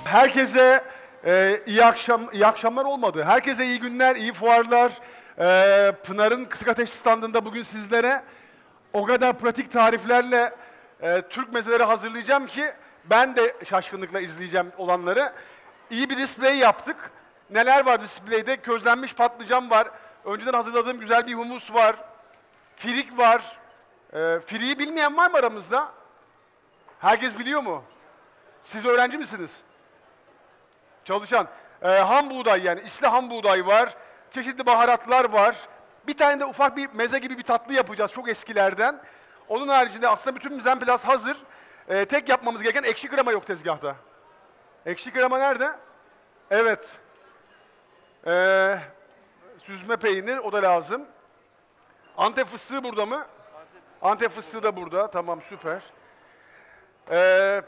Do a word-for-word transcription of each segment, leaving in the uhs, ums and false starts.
Herkese e, iyi akşam iyi akşamlar olmadı. Herkese iyi günler, iyi fuarlar. E, Pınar'ın Kısık Ateş standında bugün sizlere o kadar pratik tariflerle e, Türk mezeleri hazırlayacağım ki ben de şaşkınlıkla izleyeceğim olanları. İyi bir display yaptık. Neler var display'de? Közlenmiş patlıcan var. Önceden hazırladığım güzel bir humus var. Firik var. E, firiği bilmeyen var mı aramızda? Herkes biliyor mu? Siz öğrenci misiniz? Çalışan. Ee, ham buğday yani isli ham buğday var. Çeşitli baharatlar var. Bir tane de ufak bir meze gibi bir tatlı yapacağız çok eskilerden. Onun haricinde aslında bütün mizemplas hazır. Ee, tek yapmamız gereken ekşi krema yok tezgahta. Ekşi krema nerede? Evet. Ee, süzme peynir o da lazım. Antep fıstığı burada mı? Antep fıstığı da burada. Tamam süper. Ee,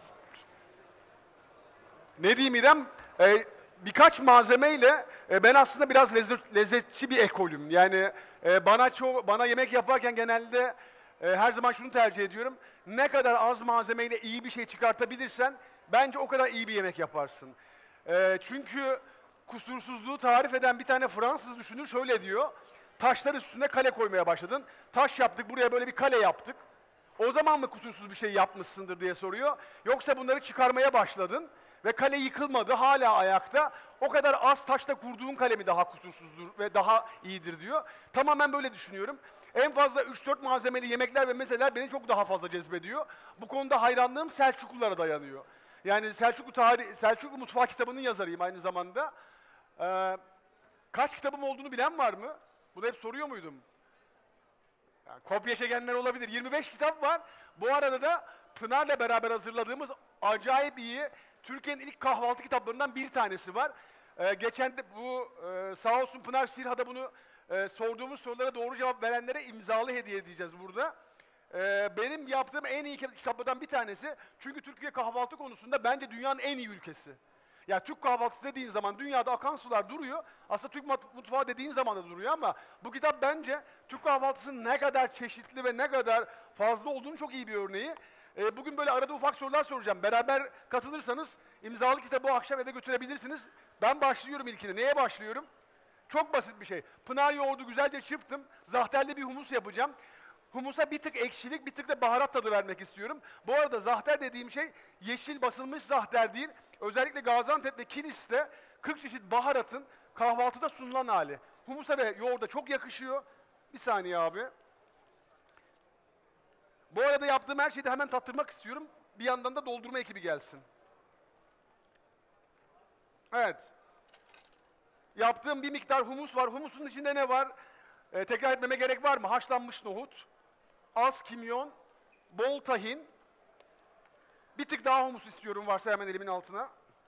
ne diyeyim İrem? Ee, birkaç malzemeyle e, ben aslında biraz lezzet, lezzetçi bir ekolüm. Yani e, bana çoğu, bana yemek yaparken genelde e, her zaman şunu tercih ediyorum. Ne kadar az malzemeyle iyi bir şey çıkartabilirsen bence o kadar iyi bir yemek yaparsın. E, çünkü kusursuzluğu tarif eden bir tane Fransız düşünür şöyle diyor. Taşlar üstüne kale koymaya başladın. Taş yaptık, buraya böyle bir kale yaptık. O zaman mı kusursuz bir şey yapmışsındır diye soruyor. Yoksa bunları çıkarmaya başladın ve kale yıkılmadı, hala ayakta. O kadar az taşla kurduğun kale mi daha kusursuzdur ve daha iyidir diyor. Tamamen böyle düşünüyorum. En fazla üç dört malzemeli yemekler ve mezeler beni çok daha fazla cezbediyor. Bu konuda hayranlığım Selçuklulara dayanıyor. Yani Selçuklu tarih, Selçuklu mutfağı kitabının yazarıyım aynı zamanda. Ee, kaç kitabım olduğunu bilen var mı? Bunu hep soruyor muydum? Yani kopya çekenler olabilir. yirmi beş kitap var. Bu arada da Pınar'la beraber hazırladığımız acayip iyi Türkiye'nin ilk kahvaltı kitaplarından bir tanesi var. Ee, geçen de bu e, sağ olsun Pınar Sirha'da bunu e, sorduğumuz sorulara doğru cevap verenlere imzalı hediye edeceğiz burada. Ee, benim yaptığım en iyi kitaplardan bir tanesi. Çünkü Türkiye kahvaltı konusunda bence dünyanın en iyi ülkesi. Ya Türk kahvaltısı dediğin zaman dünyada akan sular duruyor. Aslında Türk mutfağı dediğin zaman da duruyor ama bu kitap bence Türk kahvaltısının ne kadar çeşitli ve ne kadar fazla olduğunu çok iyi bir örneği. Ee, bugün böyle arada ufak sorular soracağım. Beraber katılırsanız imzalı kitabı o akşam eve götürebilirsiniz. Ben başlıyorum ilkine. Neye başlıyorum? Çok basit bir şey. Pınar yoğurdu güzelce çırptım. Zahterli bir humus yapacağım. Humusa bir tık ekşilik, bir tık da baharat tadı vermek istiyorum. Bu arada zahter dediğim şey yeşil basılmış zahter değil. Özellikle Gaziantep ve Kilis'te kırk çeşit baharatın kahvaltıda sunulan hali. Humusa ve yoğurda çok yakışıyor. Bir saniye abi. Bu arada yaptığım her şeyi de hemen tattırmak istiyorum. Bir yandan da doldurma ekibi gelsin. Evet. Yaptığım bir miktar humus var. Humusun içinde ne var? Ee, tekrar etmeme gerek var mı? Haşlanmış nohut, az kimyon, bol tahin. Bir tık daha humus istiyorum varsa hemen elimin altına.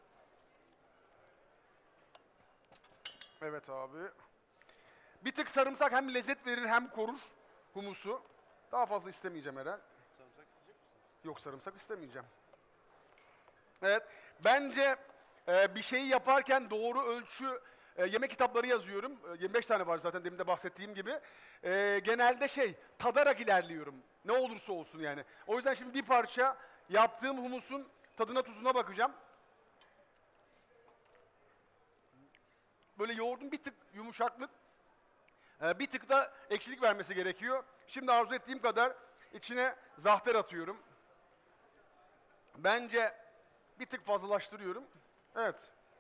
Evet abi. Bir tık sarımsak hem lezzet verir hem korur humusu. Daha fazla istemeyeceğim herhalde. Sarımsak isteyecek misiniz? Yok sarımsak istemeyeceğim. Evet. Bence e, bir şeyi yaparken doğru ölçü e, yemek kitapları yazıyorum. E, yirmi beş tane var zaten demin de bahsettiğim gibi. E, genelde şey tadarak ilerliyorum. Ne olursa olsun yani. O yüzden şimdi bir parça yaptığım humusun tadına tuzuna bakacağım. Böyle yoğurdun bir tık yumuşaklık, e, bir tık da ekşilik vermesi gerekiyor. Şimdi arzu ettiğim kadar içine zahter atıyorum. Bence bir tık fazlalaştırıyorum. Evet.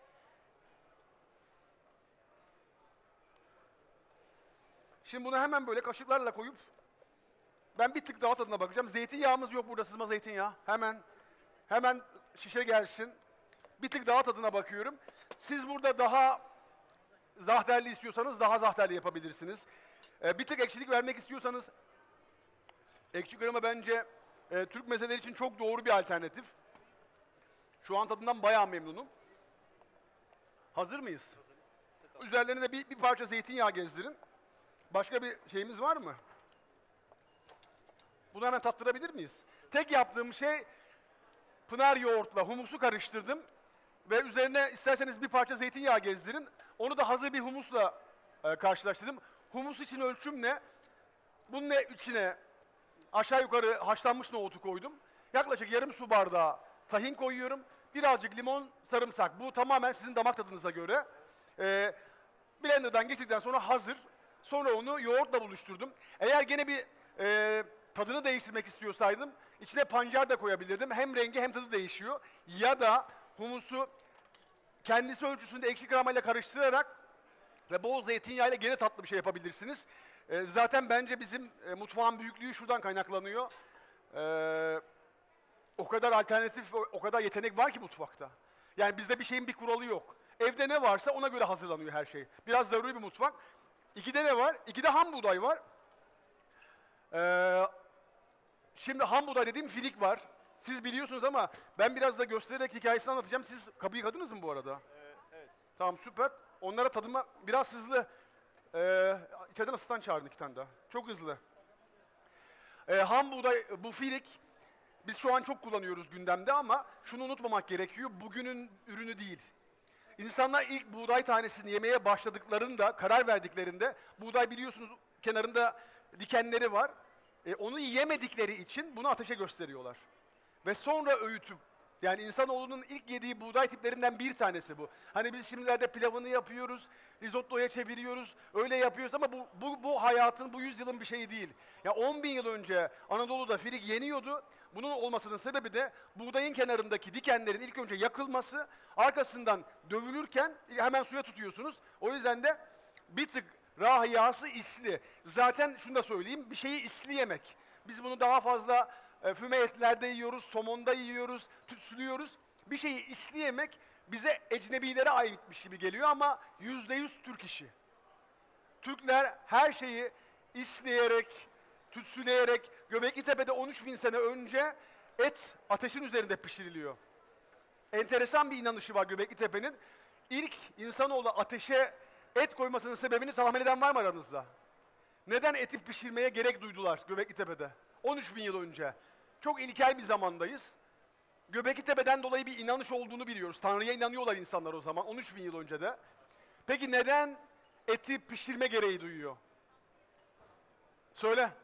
Şimdi bunu hemen böyle kaşıklarla koyup ben bir tık daha tadına bakacağım. Zeytinyağımız yok burada, sızma zeytinyağı. Hemen hemen şişe gelsin. Bir tık daha tadına bakıyorum. Siz burada daha zahterli istiyorsanız daha zahterli yapabilirsiniz. Ee, bir tık ekşilik vermek istiyorsanız ekşi krema bence e, Türk mezeleri için çok doğru bir alternatif. Şu an tadından bayağı memnunum. Hazır mıyız? Hazırız. Üzerlerine de bir, bir parça zeytinyağı gezdirin. Başka bir şeyimiz var mı? Bunu hemen tattırabilir miyiz? Tek yaptığım şey Pınar yoğurtla humusu karıştırdım. Ve üzerine isterseniz bir parça zeytinyağı gezdirin. Onu da hazır bir humusla e, karşılaştırdım. Humus için ölçüm ne? Bunun ne içine aşağı yukarı haşlanmış nohutu koydum. Yaklaşık yarım su bardağı tahin koyuyorum. birazcık limon, sarımsak. Bu tamamen sizin damak tadınıza göre. Ee, blenderdan geçirdikten sonra hazır. Sonra onu yoğurtla buluşturdum. Eğer gene bir e, tadını değiştirmek istiyorsaydım içine pancar da koyabilirdim. Hem rengi hem tadı değişiyor. Ya da humusu kendisi ölçüsünde ekşi kremayla karıştırarak ve bol zeytinyağıyla gene tatlı bir şey yapabilirsiniz. E, zaten bence bizim e, mutfağın büyüklüğü şuradan kaynaklanıyor. E, o kadar alternatif, o, o kadar yetenek var ki mutfakta. Yani bizde bir şeyin bir kuralı yok. Evde ne varsa ona göre hazırlanıyor her şey. Biraz zaruri bir mutfak. İkide ne var? İkide ham buğday var. Ee, şimdi ham buğday dediğim filik var. Siz biliyorsunuz ama ben biraz da göstererek hikayesini anlatacağım. Siz kapıyı yıkadınız mı bu arada? Evet. evet. Tamam, süper. Onlara tadıma biraz hızlı. Ee, içeriden asistan çağırın iki tane daha. Çok hızlı. Ee, ham buğday, bu filik biz şu an çok kullanıyoruz gündemde ama şunu unutmamak gerekiyor. Bugünün ürünü değil. İnsanlar ilk buğday tanesini yemeye başladıklarında, karar verdiklerinde, buğday biliyorsunuz kenarında dikenleri var. E, onu yemedikleri için bunu ateşe gösteriyorlar. Ve sonra öğütüp, yani insanoğlunun ilk yediği buğday tiplerinden bir tanesi bu. Hani biz şimdilerde pilavını yapıyoruz, risottoya çeviriyoruz, öyle yapıyoruz ama bu, bu, bu hayatın, bu yüzyılın bir şeyi değil. Ya on bin yıl önce Anadolu'da firik yeniyordu. Bunun olmasının sebebi de buğdayın kenarındaki dikenlerin ilk önce yakılması, arkasından dövülürken hemen suya tutuyorsunuz. O yüzden de bir tık rahiyası isli. Zaten şunu da söyleyeyim, bir şeyi isli yemek. Biz bunu daha fazla e, füme etlerde yiyoruz, somonda yiyoruz, tütsülüyoruz. Bir şeyi isli yemek bize ecnebilere aitmiş gibi geliyor ama yüzde yüz Türk işi. Türkler her şeyi isleyerek, tütsüleyerek, Göbeklitepe'de on üç bin sene önce et ateşin üzerinde pişiriliyor. Enteresan bir inanışı var Göbeklitepe'nin. İlk insanoğlu ateşe et koymasının sebebini tahmin eden var mı aranızda? Neden eti pişirmeye gerek duydular Göbeklitepe'de? on üç bin yıl önce. Çok ilkel bir zamandayız. Göbeklitepe'den dolayı bir inanış olduğunu biliyoruz. Tanrı'ya inanıyorlar insanlar o zaman, on üç bin yıl önce de. Peki neden eti pişirme gereği duyuyor? Söyle.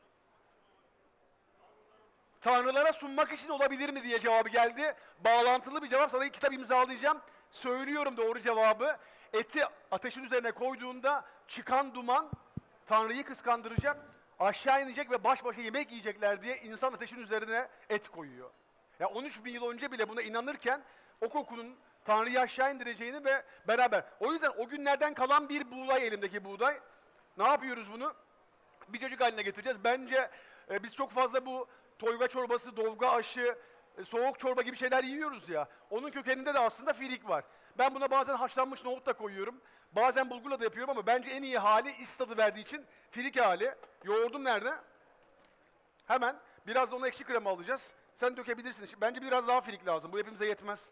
Tanrılara sunmak için olabilir mi diye cevabı geldi. Bağlantılı bir cevap, sana ilk kitap imzalayacağım. Söylüyorum doğru cevabı. Eti ateşin üzerine koyduğunda çıkan duman Tanrı'yı kıskandıracak, aşağı inecek ve baş başa yemek yiyecekler diye insan ateşin üzerine et koyuyor. Ya on üç bin yıl önce bile buna inanırken o kokunun Tanrı'yı aşağı indireceğini ve beraber. O yüzden o günlerden kalan bir buğday, elimdeki buğday. Ne yapıyoruz bunu? Bir çocuk haline getireceğiz. Bence e, biz çok fazla bu toyga çorbası, dovga aşı, e, soğuk çorba gibi şeyler yiyoruz ya. Onun kökeninde de aslında firik var. Ben buna bazen haşlanmış nohut da koyuyorum. Bazen bulgurla da yapıyorum ama bence en iyi hali is tadı verdiği için firik hali. Yoğurdum nerede? Hemen. Biraz da ona ekşi krema alacağız. Sen dökebilirsin. Bence biraz daha firik lazım. Bu hepimize yetmez.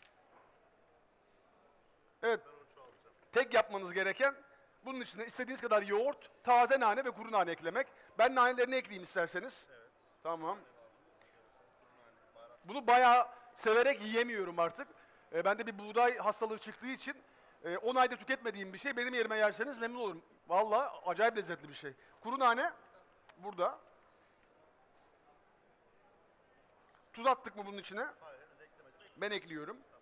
Evet. Tek yapmanız gereken bunun içine istediğiniz kadar yoğurt, taze nane ve kuru nane eklemek. Ben nanelerini ekleyeyim isterseniz. Evet. Tamam. Bunu bayağı severek yiyemiyorum artık. E, bende bir buğday hastalığı çıktığı için e, on ayda tüketmediğim bir şey. Benim yerime yerseniz memnun olurum. Vallahi acayip lezzetli bir şey. Kuru nane burada. Tuz attık mı bunun içine? Hayır, henüz eklemedim. Ben ekliyorum. Tamam.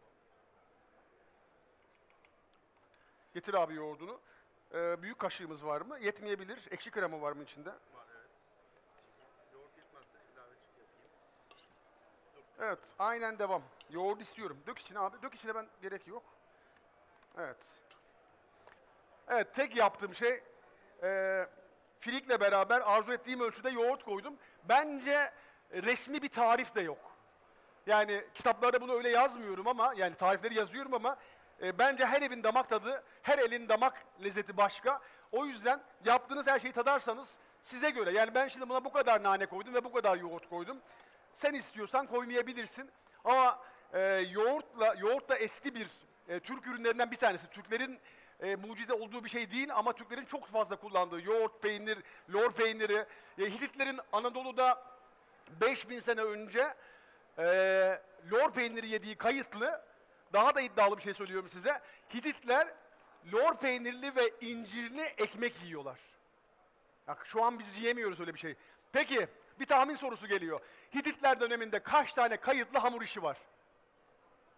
Getir abi yoğurdunu. Ee, büyük kaşığımız var mı? Yetmeyebilir. Ekşi krema var mı içinde? Var, evet. Yoğurt yetmezse ilave yapayım. Evet, aynen devam. Yoğurt istiyorum. Dök içine abi. Dök içine, ben gerek yok. Evet. Evet, tek yaptığım şey e, filikle beraber arzu ettiğim ölçüde yoğurt koydum. Bence resmi bir tarif de yok. Yani kitaplarda bunu öyle yazmıyorum ama, yani tarifleri yazıyorum ama e, bence her evin damak tadı, her elin damak lezzeti başka. O yüzden yaptığınız her şeyi tadarsanız size göre. Yani ben şimdi buna bu kadar nane koydum ve bu kadar yoğurt koydum. Sen istiyorsan koymayabilirsin. Ama e, yoğurtla, yoğurt da eski bir e, Türk ürünlerinden bir tanesi. Türklerin e, mucide olduğu bir şey değil ama Türklerin çok fazla kullandığı yoğurt, peynir, lor peyniri. E, Hititlerin Anadolu'da beş bin sene önce e, lor peyniri yediği kayıtlı. Daha da iddialı bir şey söylüyorum size. Hititler lor peynirli ve incirli ekmek yiyorlar. Bak, şu an biz yiyemiyoruz öyle bir şey. Peki, bir tahmin sorusu geliyor. Hititler döneminde kaç tane kayıtlı hamur işi var?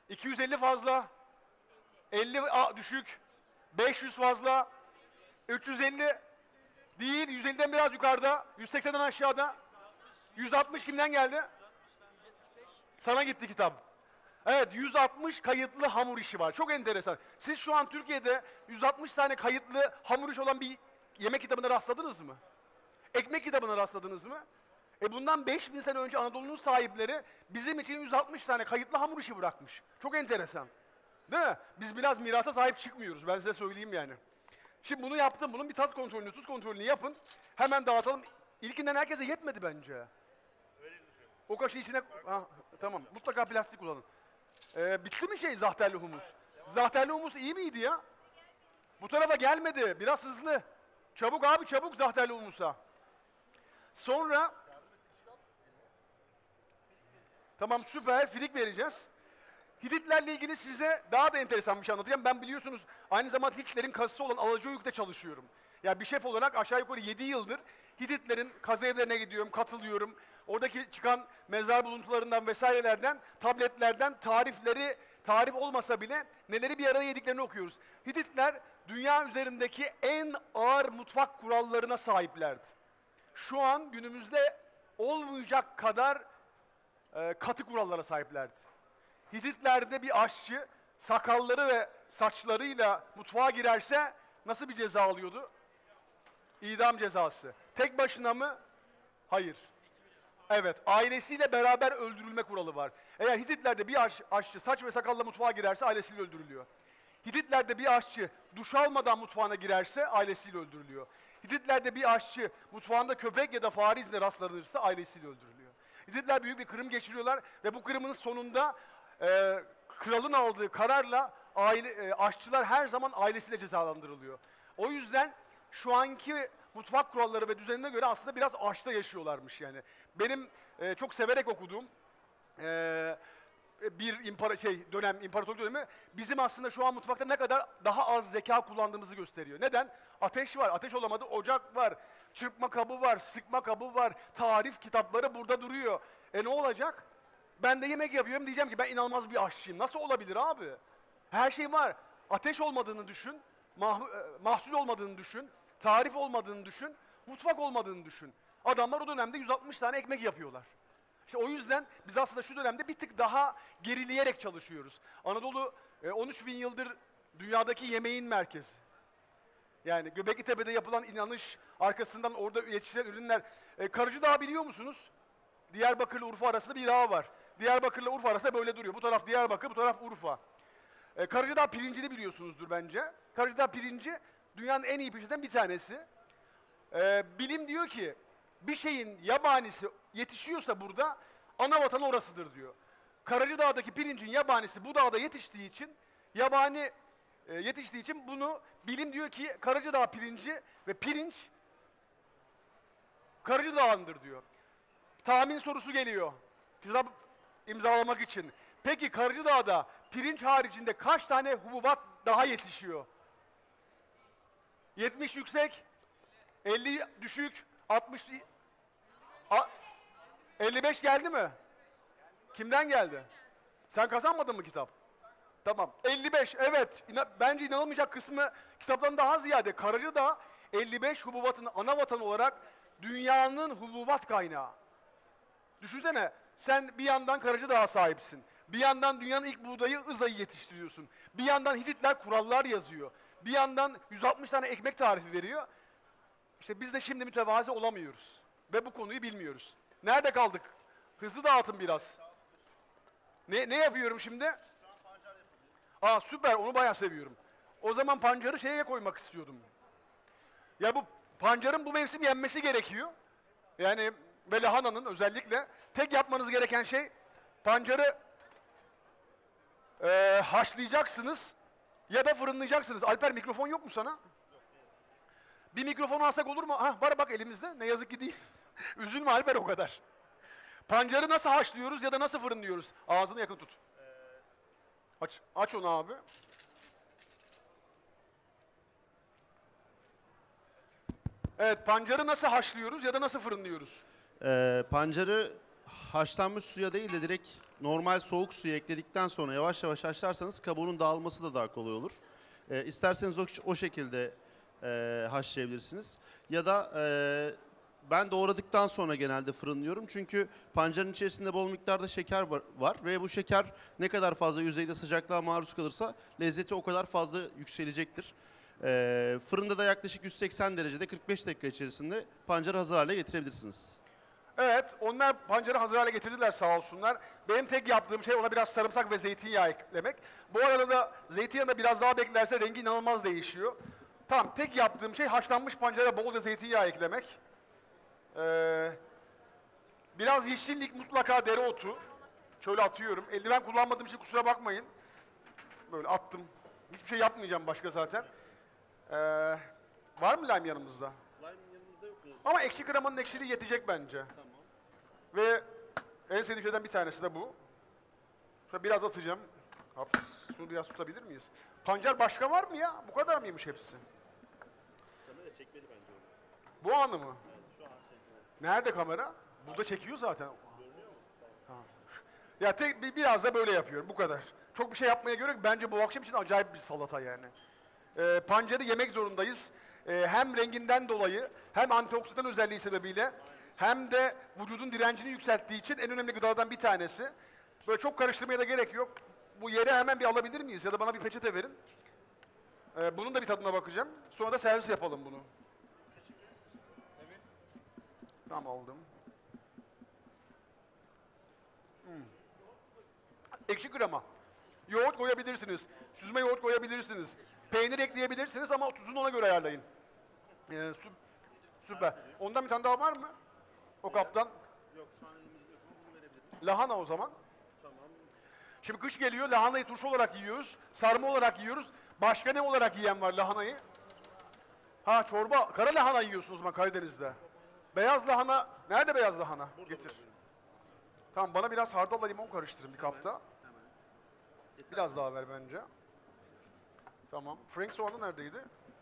iki yüz elli fazla. elli a, düşük. beş yüz fazla. üç yüz elli değil. yüz elliden biraz yukarıda. yüz seksenden aşağıda. yüz altmış kimden geldi? Sana gitti kitap. Evet, yüz altmış kayıtlı hamur işi var. Çok enteresan. Siz şu an Türkiye'de yüz altmış tane kayıtlı hamur işi olan bir yemek kitabına rastladınız mı? Ekmek kitabına rastladınız mı? E bundan beş bin sene önce Anadolu'nun sahipleri bizim için yüz altmış tane kayıtlı hamur işi bırakmış. Çok enteresan. Değil mi? Biz biraz mirasa sahip çıkmıyoruz. Ben size söyleyeyim yani. Şimdi bunu yaptım. Bunun bir tat kontrolünü, tuz kontrolünü yapın. Hemen dağıtalım. İlkinden herkese yetmedi bence. O kaşığı içine... Ha, tamam. Mutlaka plastik kullanın. Ee, bitti mi şey zahterli humus? Zahterli humus iyi miydi ya? Bu tarafa gelmedi. Biraz hızlı. Çabuk abi çabuk zahterli humusa. Sonra... Tamam süper. Filik vereceğiz. Hititlerle ilgili size daha da enteresan bir şey anlatacağım. Ben biliyorsunuz aynı zamanda Hititlerin kazısı olan Alacayük'te çalışıyorum. Yani bir şef olarak aşağı yukarı yedi yıldır Hititlerin kazı evlerine gidiyorum, katılıyorum. Oradaki çıkan mezar buluntularından vesairelerden, tabletlerden tarifleri, tarif olmasa bile neleri bir arada yediklerini okuyoruz. Hititler dünya üzerindeki en ağır mutfak kurallarına sahiplerdi. Şu an günümüzde olmayacak kadar e, katı kurallara sahiplerdi. Hititlerde bir aşçı sakalları ve saçlarıyla mutfağa girerse nasıl bir ceza alıyordu? İdam cezası. Tek başına mı? Hayır. Evet, ailesiyle beraber öldürülme kuralı var. Eğer Hititlerde bir aş, aşçı saç ve sakalla mutfağa girerse ailesiyle öldürülüyor. Hititlerde bir aşçı duş almadan mutfağına girerse ailesiyle öldürülüyor. Hititlerde bir aşçı mutfağında köpek ya da fare izine rastlanırsa ailesiyle öldürülüyor. Hititler büyük bir kırım geçiriyorlar ve bu kırımın sonunda e, kralın aldığı kararla aile, e, aşçılar her zaman ailesiyle cezalandırılıyor. O yüzden şu anki mutfak kuralları ve düzenine göre aslında biraz aşta yaşıyorlarmış yani. Benim e, çok severek okuduğum e, bir impara şey dönem, imparatorluk dönemi bizim aslında şu an mutfakta ne kadar daha az zeka kullandığımızı gösteriyor. Neden? Ateş var, ateş olamadı, ocak var, çırpma kabı var, sıkma kabı var, tarif kitapları burada duruyor. E ne olacak? Ben de yemek yapıyorum diyeceğim ki ben inanılmaz bir aşçıyım. Nasıl olabilir abi? Her şey var. Ateş olmadığını düşün, mah mahsul olmadığını düşün, tarif olmadığını düşün, mutfak olmadığını düşün. Adamlar o dönemde yüz altmış tane ekmek yapıyorlar. İşte o yüzden biz aslında şu dönemde bir tık daha gerileyerek çalışıyoruz. Anadolu e, on üç bin yıldır dünyadaki yemeğin merkezi. Yani Göbeklitepe'de yapılan inanış arkasından orada yetiştirilen ürünler. E, Karıcıdağ biliyor musunuz? Diyarbakır'la Urfa arasında bir dağ var. Diyarbakır'la Urfa arasında böyle duruyor. Bu taraf Diyarbakır, bu taraf Urfa. E, Karıcıdağ pirincini biliyorsunuzdur bence. Karıcıdağ pirinci dünyanın en iyi pirinçlerinden bir tanesi. E, bilim diyor ki bir şeyin yabanisi yetişiyorsa burada ana vatanı orasıdır diyor. Karacadağ'daki pirincin yabanisi bu dağda yetiştiği için yabani e, yetiştiği için bunu bilim diyor ki Karacadağ pirinci ve pirinç Karacadağ'ındır diyor. Tahmin sorusu geliyor. Kitap imzalamak için. Peki Karacadağ'da pirinç haricinde kaç tane hububat daha yetişiyor? yetmiş yüksek, elli düşük, altmış A, elli beş geldi mi? Kimden geldi? Sen kazanmadın mı kitap? Tamam. elli beş evet. İna, bence inanılmayacak kısmı kitaptan daha ziyade. Karacadağ elli beş hububatın ana vatanı olarak dünyanın hububat kaynağı. Düşünsene sen bir yandan Karacadağ'a sahipsin. Bir yandan dünyanın ilk buğdayı Iza'yı yetiştiriyorsun. Bir yandan Hititler kurallar yazıyor. Bir yandan yüz altmış tane ekmek tarifi veriyor. İşte biz de şimdi mütevazi olamıyoruz. Ve bu konuyu bilmiyoruz. Nerede kaldık? Hızlı dağıtın biraz. Ne, ne yapıyorum şimdi? Aa süper, onu bayağı seviyorum. O zaman pancarı şeye koymak istiyordum. Ya bu pancarın bu mevsim yenmesi gerekiyor. Yani ve lahananın özellikle tek yapmanız gereken şey pancarı e, haşlayacaksınız ya da fırınlayacaksınız. Alper mikrofon yok mu sana? Bir mikrofon alsak olur mu? Hah var bak elimizde. Ne yazık ki değil. Üzülme Alper o kadar. Pancarı nasıl haşlıyoruz ya da nasıl fırınlıyoruz? Ağzını yakın tut. Aç, aç onu abi. Evet, pancarı nasıl haşlıyoruz ya da nasıl fırınlıyoruz? Ee, pancarı haşlanmış suya değil de direkt normal soğuk suyu ekledikten sonra yavaş yavaş haşlarsanız kabuğunun dağılması da daha kolay olur. E, isterseniz o, o şekilde e, haşlayabilirsiniz. Ya da e, ben doğradıktan sonra genelde fırınlıyorum. Çünkü pancarın içerisinde bol miktarda şeker var, var ve bu şeker ne kadar fazla yüzeyde sıcaklığa maruz kalırsa lezzeti o kadar fazla yükselecektir. E, fırında da yaklaşık yüz seksen derecede kırk beş dakika içerisinde pancarı hazır hale getirebilirsiniz. Evet, onlar pancarı hazır hale getirdiler sağ olsunlar. Benim tek yaptığım şey ona biraz sarımsak ve zeytinyağı eklemek. Bu arada da zeytinyağını biraz daha beklerse rengi inanılmaz değişiyor. Tamam, tek yaptığım şey haşlanmış pancara bolca zeytinyağı eklemek. Ee, biraz yeşillik, mutlaka dereotu. Şöyle atıyorum. Eldiven kullanmadığım için kusura bakmayın. Böyle attım. Hiçbir şey yapmayacağım başka zaten. Ee, var mı lime yanımızda? Lime yanımızda yok mu? Ama ekşi kremanın ekşiliği yetecek bence. Tamam. Ve en sevdiğim şeyden bir tanesi de bu. Şöyle biraz atacağım. Hop, şunu biraz tutabilir miyiz? Pancar başka var mı ya? Bu kadar mıymış hepsi? Kamera çekmeli bence onu. Bu anı mı? Evet, şu an çekmeli. Nerede kamera? Burada çekiyor zaten. Tamam. Ya tek, bir- biraz da böyle yapıyorum. Bu kadar. Çok bir şey yapmaya gerek yok. Bence bu akşam için acayip bir salata yani. Ee, pancarı yemek zorundayız. Ee, hem renginden dolayı, hem antioksidan özelliği sebebiyle, hem de vücudun direncini yükselttiği için en önemli gıdalardan bir tanesi. Böyle çok karıştırmaya da gerek yok. Bu yere hemen bir alabilir miyiz? Ya da bana bir peçete verin. Ee, bunun da bir tadına bakacağım. Sonra da servis yapalım bunu. Tamam, aldım. Hmm. Ekşi krema. Yoğurt koyabilirsiniz. Süzme yoğurt koyabilirsiniz. Peynir ekleyebilirsiniz ama tuzunu ona göre ayarlayın. Ee, sü- süper. Ondan bir tane daha var mı? O kaptan. Yok şu an elimizde yok ama bunu verebilirim. Lahana o zaman. Tamam. Şimdi kış geliyor, lahanayı turşu olarak yiyoruz. Sarma olarak yiyoruz. Başka ne olarak yiyen var lahanayı? Ha, çorba. Kara lahana yiyorsunuz o zaman Karadeniz'de. Beyaz lahana. Nerede beyaz lahana? Burada Getir. burada. Tamam, bana biraz hardalla limon karıştırın bir kapta. Hemen. Yeter. Biraz daha ver bence. Tamam. Frank soğanı neredeydi?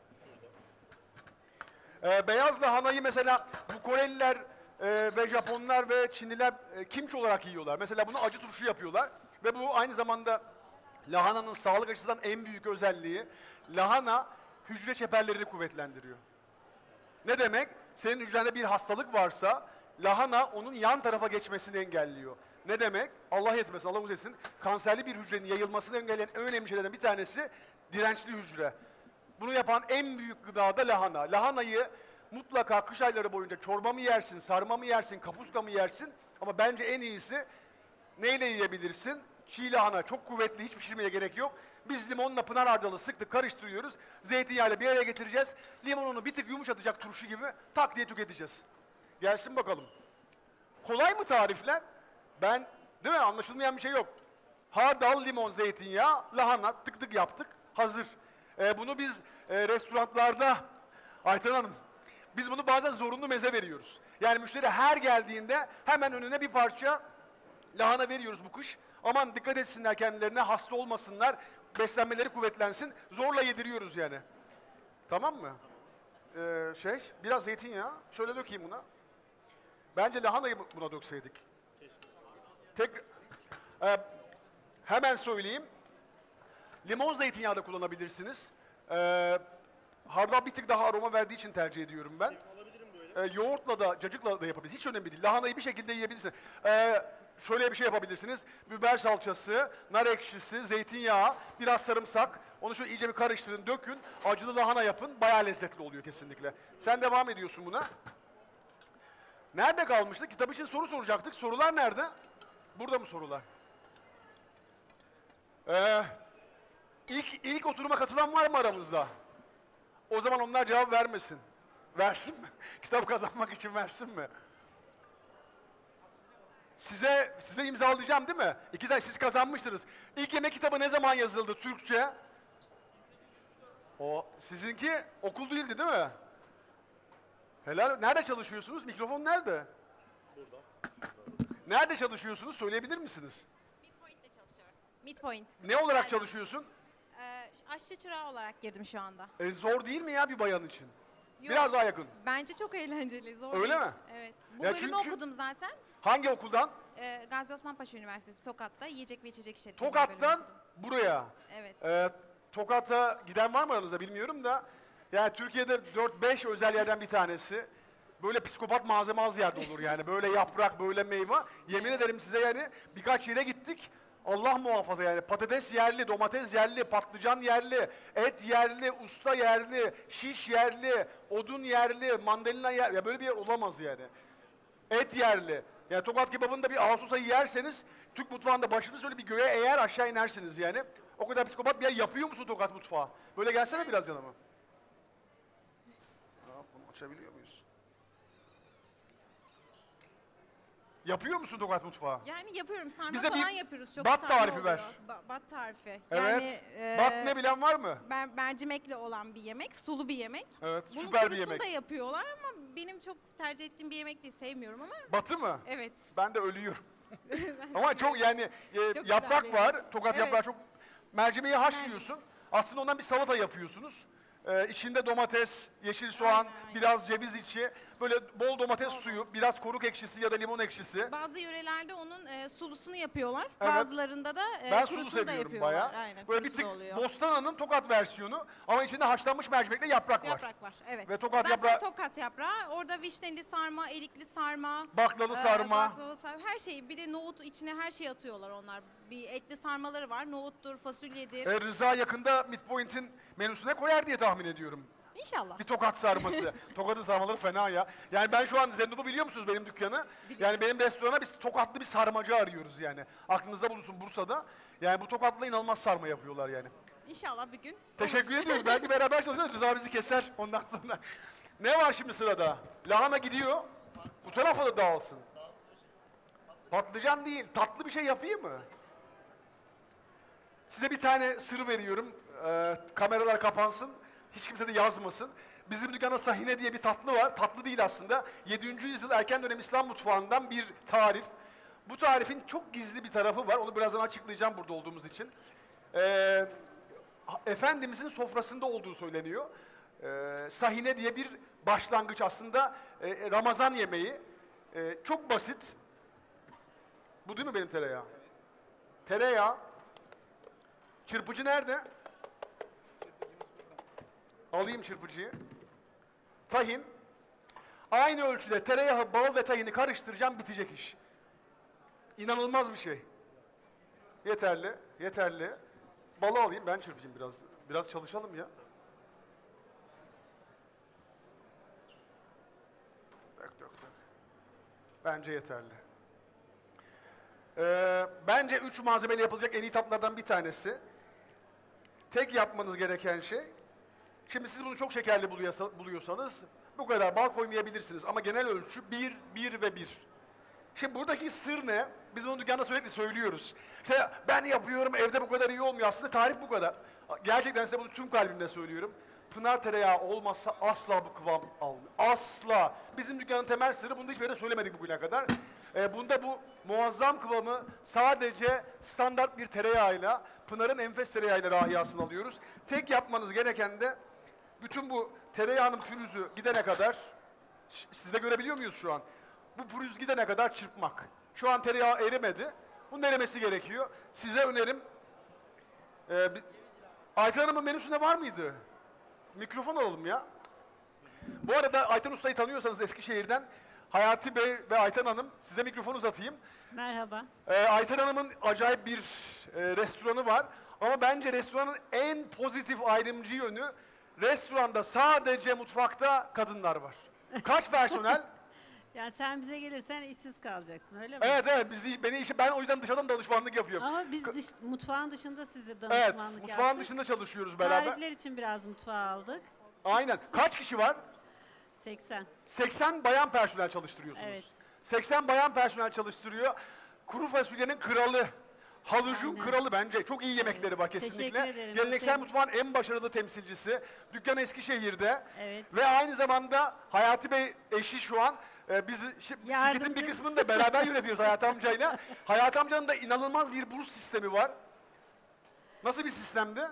Ee, beyaz lahanayı mesela bu Koreliler e, ve Japonlar ve Çinliler e, kimchi olarak yiyorlar. Mesela bunu acı turşu yapıyorlar. Ve bu aynı zamanda lahananın sağlık açısından en büyük özelliği, lahana hücre çeperlerini kuvvetlendiriyor. Ne demek? Senin hücrende bir hastalık varsa lahana onun yan tarafa geçmesini engelliyor. Ne demek? Allah etmesin, Allah uzak etsin. Kanserli bir hücrenin yayılmasını engelleyen en önemli şeylerden bir tanesi dirençli hücre. Bunu yapan en büyük gıda da lahana. Lahanayı mutlaka kış ayları boyunca çorba mı yersin, sarma mı yersin, kapuska mı yersin? Ama bence en iyisi neyle yiyebilirsin? Çiğ lahana çok kuvvetli, hiç pişirmeye gerek yok. Biz limonla pınar hardalı sıktık, karıştırıyoruz. Zeytinyağıyla bir araya getireceğiz. Limonunu bir tık yumuşatacak turşu gibi tak diye tüketeceğiz. Gelsin bakalım. Kolay mı tarifler? Ben, değil mi? Anlaşılmayan bir şey yok. Hardal, limon, zeytinyağı, lahana tık tık yaptık. Hazır. Ee, bunu biz e, restoranlarda, Ayten Hanım, biz bunu bazen zorunlu meze veriyoruz. Yani müşteri her geldiğinde hemen önüne bir parça lahana veriyoruz bu kış. Aman dikkat etsinler kendilerine, hasta olmasınlar, beslenmeleri kuvvetlensin. Zorla yediriyoruz yani. Tamam mı? Ee, şey, biraz zeytinyağı. Şöyle dökeyim buna. Bence lahanayı buna dökseydik. Tek, e, hemen söyleyeyim. Limon zeytinyağı da kullanabilirsiniz. Ee, hardal bir tık daha aroma verdiği için tercih ediyorum ben. Alabilirim böyle. Ee, yoğurtla da, cacıkla da yapabilirsiniz. Hiç önemli değil. Lahanayı bir şekilde yiyebilirsiniz. Ee, şöyle bir şey yapabilirsiniz. Biber salçası, nar ekşisi, zeytinyağı, biraz sarımsak. Onu şöyle iyice bir karıştırın, dökün. Acılı lahana yapın. Bayağı lezzetli oluyor kesinlikle. Sen devam ediyorsun buna. Nerede kalmıştık? Kitap için soru soracaktık. Sorular nerede? Burada mı sorular? Ee, ilk, ilk oturuma katılan var mı aramızda? O zaman onlar cevap vermesin. Versin mi? Kitap kazanmak için versin mi? Size size imzalayacağım değil mi? İki tane siz kazanmıştınız. İlk yemek kitabı ne zaman yazıldı Türkçe? O sizinki okul değildi değil mi? Helal. Nerede çalışıyorsunuz? Mikrofon nerede? Burada. Nerede çalışıyorsunuz? Söyleyebilir misiniz? Midpoint'te çalışıyorum. Midpoint. Ne olarak Yani, çalışıyorsun? e, aşçı çırağı olarak girdim şu anda. E, zor değil mi ya bir bayan için? Yok, Biraz daha yakın. Bence çok eğlenceli, zor Öyle değil. mi? Evet. Bu Ya bölümü çünkü- okudum zaten. Hangi okuldan? e, Gazi Osman Paşa Üniversitesi Tokat'ta yiyecek ve içecek işletmeciliği bölümü Tokat'tan okudum. buraya. Evet. Ee, Tokat'a giden var mı aranızda bilmiyorum da. Yani Türkiye'de dört beş özel yerden bir tanesi. Böyle psikopat malzeme az yerde olur yani. Böyle yaprak, böyle meyve. Yemin ederim size yani birkaç yere gittik. Allah muhafaza yani. Patates yerli, domates yerli, patlıcan yerli, et yerli, usta yerli, şiş yerli, odun yerli, mandalina yerli. Ya böyle bir yer olamaz yani. Et yerli. Yani Tokat kebabında bir Ağustos'ayı yerseniz Türk mutfağında başınız öyle bir göğe eğer aşağı inersiniz yani. O kadar psikopat bir yer yapıyor musun Tokat mutfağı? Böyle gelsene biraz yanıma. Aa, bunu açabiliyor muyuz? Yapıyor musun Tokat mutfağı? Yani yapıyorum. Sarma Bize bir falan yapıyoruz. Çok bat sarma tarifi oluyor. ver. Ba- bat tarifi. Evet. Yani, e, Bat ne bilen var mı? mer- mercimekle olan bir yemek. Sulu bir yemek. Evet, Bunun süper bir kurusunu yemek. da yapıyorlar ama benim çok tercih ettiğim bir yemek değil. Sevmiyorum ama Batı mı? evet. Ben de ölüyorum. Ama çok yani e, Çok yaprak güzel bir var. yemek. Tokat Evet. yaprağı çok. Mercimeği haşlıyorsun. Aslında ondan bir salata yapıyorsunuz. Ee, içinde domates, yeşil soğan, Aynen, aynen. biraz ceviz içi, böyle bol domates suyu, biraz koruk ekşisi ya da limon ekşisi. Bazı yörelerde onun e, sulusunu yapıyorlar. Evet. Bazılarında da e, Ben sulu kurusunu da seviyorum yapıyorlar. bayağı. Aynen, Böyle bir kurusu tık da oluyor. Bostana'nın Tokat versiyonu ama içinde haşlanmış mercimekle yaprak var. Yaprak var, evet. Ve tokat Zaten yaprağı- tokat yaprağı. Orada vişneli sarma, erikli sarma, Baklalı e, sarma. baklavalı sarma, her şeyi. Bir de nohut içine her şeyi atıyorlar onlar. Bir etli sarmaları var. Nohuttur, fasulyedir. Ee, Rıza yakında Midpoint'in menüsüne koyar diye tahmin ediyorum. İnşallah. Bir tokat sarması. Tokat'ın sarmaları fena ya. Yani ben şu an Zendub'u biliyor musunuz benim dükkanı? Yani benim restorana biz tokatlı bir sarmacı arıyoruz yani. Aklınızda bulunsun Bursa'da. Yani bu tokatla inanılmaz sarma yapıyorlar yani. İnşallah bir gün. Teşekkür ediyoruz. Belki beraber çalışırız. Rıza bizi keser ondan sonra. Ne var şimdi sırada? Lahana gidiyor. Bu tarafa da dağılsın. Patlıcan değil. Tatlı bir şey yapayım mı? Size bir tane sır veriyorum. Ee, kameralar kapansın. Hiç kimse de yazmasın. Bizim dükkanda sahine diye bir tatlı var. Tatlı değil aslında. yedinci yüzyıl erken dönem İslam mutfağından bir tarif. Bu tarifin çok gizli bir tarafı var. Onu birazdan açıklayacağım burada olduğumuz için. Ee, Efendimizin sofrasında olduğu söyleniyor. Ee, sahine diye bir başlangıç aslında e, Ramazan yemeği. Ee, çok basit. Bu değil mi benim tereyağı? Tereyağı. Çırpıcı nerede? Alayım çırpıcıyı. Tahin. Aynı ölçüde tereyağı, bal ve tahini karıştıracağım, bitecek iş. İnanılmaz bir şey. Yeterli, yeterli. Balı alayım, ben çırpayım biraz. Biraz çalışalım ya. Dök, dök, dök. Bence yeterli. Ee, bence üç malzemeyle yapılacak en iyi tatlardan bir tanesi. Tek yapmanız gereken şey, şimdi siz bunu çok şekerli buluyorsa- buluyorsanız bu kadar bal koymayabilirsiniz. Ama genel ölçü bir, bir ve bir. Şimdi buradaki sır ne? Biz bunu dükkanda sürekli söylüyoruz. İşte ben yapıyorum, evde bu kadar iyi olmuyor. Aslında tarif bu kadar. Gerçekten size bunu tüm kalbimle söylüyorum. Pınar tereyağı olmazsa asla bu kıvam almıyor. Asla. Bizim dükkanın temel sırrı, bunu da hiçbir yere söylemedik bugüne kadar. Ee, bunda bu muazzam kıvamı sadece standart bir tereyağıyla, Pınar'ın enfes tereyağıyla rahiyasını alıyoruz. Tek yapmanız gereken de bütün bu tereyağının pürüzü gidene kadar, ş- siz de görebiliyor muyuz şu an? Bu pürüz gidene kadar çırpmak. Şu an tereyağı erimedi. Bunun erimesi gerekiyor. Size önerim, e, bir- Ayten Hanım'ın menüsünde var mıydı? Mikrofon alalım ya. Bu arada Ayten Usta'yı tanıyorsanız Eskişehir'den, Hayati Bey ve Ayten Hanım, size mikrofon uzatayım. Merhaba. Ee, Ayten Hanım'ın acayip bir e, restoranı var. Ama bence restoranın en pozitif ayrımcı yönü, restoranda sadece mutfakta kadınlar var. Kaç personel? Yani sen bize gelirsen işsiz kalacaksın öyle mi? Evet evet, bizi, beni işe, ben o yüzden dışarıdan danışmanlık yapıyorum. Ama biz Ka- dış, mutfağın dışında size Evet, danışmanlık mutfağın yaptık. dışında çalışıyoruz beraber. Tarifler için biraz mutfağa aldık. Aynen. Kaç kişi var? seksen. seksen bayan personel çalıştırıyorsunuz. Evet. seksen bayan personel çalıştırıyor. Kuru fasulyenin kralı. Havucun Aynen. kralı bence. Çok iyi yemekleri var kesinlikle. Teşekkür ederim. Geleneksel Teşekkür- mutfağın en başarılı temsilcisi. Dükkan Eskişehir'de. Evet. Ve aynı zamanda Hayati Bey eşi şu an. E, biz şi- şirketin Yardımcı. bir kısmını da beraber yönetiyoruz Hayati amcayla. Hayati amcanın da inanılmaz bir burs sistemi var. Nasıl bir sistemdi?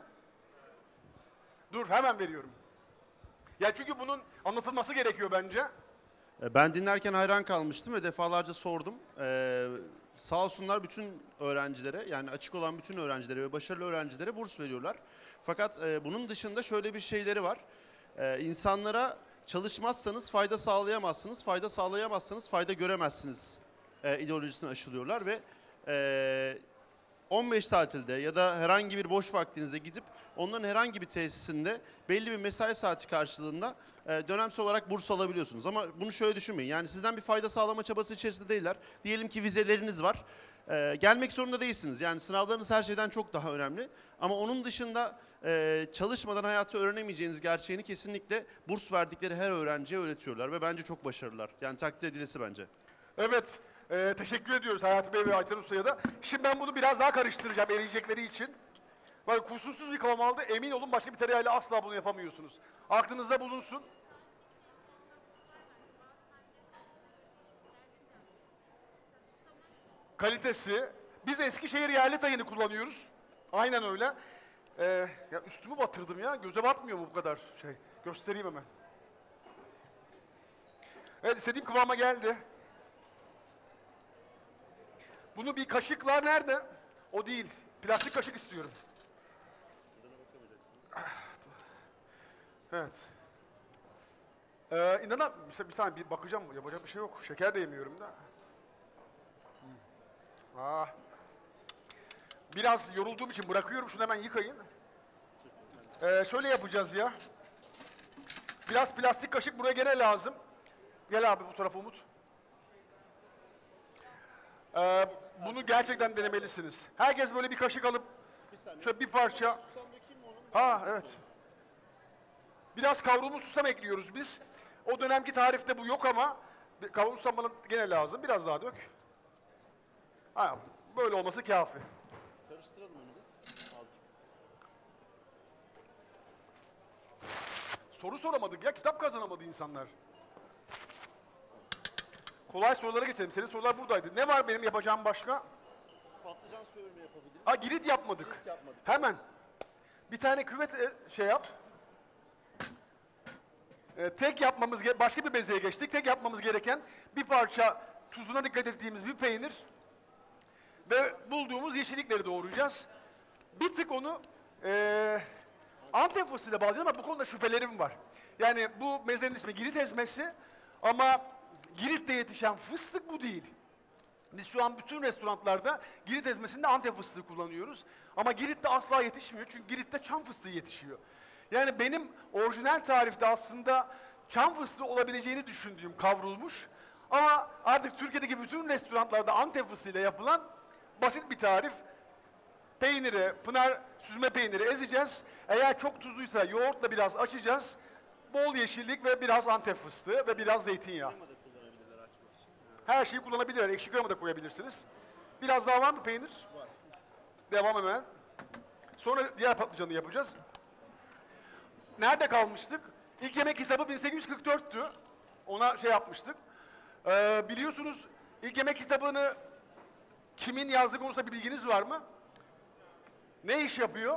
Dur hemen veriyorum. Ya çünkü bunun anlatılması gerekiyor bence. E, Ben dinlerken hayran kalmıştım ve defalarca sordum. Ee, sağ olsunlar bütün öğrencilere, yani açık olan bütün öğrencilere ve başarılı öğrencilere burs veriyorlar. Fakat e, bunun dışında şöyle bir şeyleri var. E, insanlara çalışmazsanız fayda sağlayamazsınız, fayda sağlayamazsanız fayda göremezsiniz e, ideolojisini aşılıyorlar ve e, on beş tatilde ya da herhangi bir boş vaktinizde gidip onların herhangi bir tesisinde belli bir mesai saati karşılığında e, dönemsel olarak burs alabiliyorsunuz. Ama bunu şöyle düşünmeyin. Yani sizden bir fayda sağlama çabası içerisinde değiller. Diyelim ki vizeleriniz var. E, gelmek zorunda değilsiniz. Yani sınavlarınız her şeyden çok daha önemli. Ama onun dışında e, çalışmadan hayatı öğrenemeyeceğiniz gerçeğini kesinlikle burs verdikleri her öğrenciye öğretiyorlar. Ve bence çok başarılılar. Yani takdir edilesi bence. Evet. Ee, teşekkür ediyoruz Hayati Bey ve Ayten Usta'ya da. Şimdi ben bunu biraz daha karıştıracağım eriyecekleri için. Bak kusursuz bir kıvam aldı. Emin olun başka bir tereyağıyla asla bunu yapamıyorsunuz. Aklınızda bulunsun. Kalitesi. Biz Eskişehir yerli tayını kullanıyoruz. Aynen öyle. Ee, ya üstümü batırdım ya. Göze batmıyor mu bu kadar şey? Göstereyim hemen. Evet, istediğim kıvama geldi. Bunu bir kaşıkla nerede? O değil. Plastik kaşık istiyorum. Evet. Ee, inana, bir, bir saniye bir bakacağım. Yapacak bir şey yok. Şeker de yemiyorum da. Hmm. Ah. Biraz yorulduğum için bırakıyorum. Şunu hemen yıkayın. Ee, şöyle yapacağız ya. Biraz plastik kaşık buraya gene lazım. Gel abi bu tarafa Umut. Ee, bunu gerçekten denemelisiniz. Herkes böyle bir kaşık alıp şöyle bir parça. Ha evet. Biraz kavrulmuş susam ekliyoruz biz. O dönemki tarifte bu yok ama kavrulmuş susam bana gene lazım. Biraz daha dök. Ha, böyle olması kafi. Karıştıralım onu da. Azıcık. Soru soramadık ya. Kitap kazanamadı insanlar. Kolay sorulara geçelim. Senin sorular buradaydı. Ne var benim yapacağım başka? Patlıcan söğürme yapabiliriz. Ha girit yapmadık. Girit yapmadık. Hemen. Bir tane küvet e, şey yap. E, tek yapmamız ge- başka bir bezeye geçtik. Tek yapmamız gereken bir parça tuzuna dikkat ettiğimiz bir peynir ve bulduğumuz yeşillikleri doğrayacağız. Bir tık onu e, Antep fıstığıyla bağlayacağız ama bu konuda şüphelerim var. Yani bu mezenin ismi Girit ezmesi ama Girit'te yetişen fıstık bu değil. Biz şu an bütün restoranlarda Girit ezmesinde Antep fıstığı kullanıyoruz. Ama Girit'te asla yetişmiyor çünkü Girit'te çam fıstığı yetişiyor. Yani benim orijinal tarifte aslında çam fıstığı olabileceğini düşündüğüm kavrulmuş. Ama artık Türkiye'deki bütün restoranlarda Antep fıstığıyla yapılan basit bir tarif. Peyniri, Pınar süzme peyniri ezeceğiz. Eğer çok tuzluysa yoğurtla biraz açacağız. Bol yeşillik ve biraz Antep fıstığı ve biraz zeytinyağı. Krema da kullanabilirler açmak için. Her şeyi kullanabilirler. Ekşi krema da koyabilirsiniz. Biraz daha var mı peynir? Var. Devam hemen. Sonra diğer patlıcanı yapacağız. Nerede kalmıştık? İlk yemek kitabı bin sekiz yüz kırk dörttü. Ona şey yapmıştık. Ee, biliyorsunuz ilk yemek kitabını kimin yazdığı konusunda bir bilginiz var mı? Ne iş yapıyor?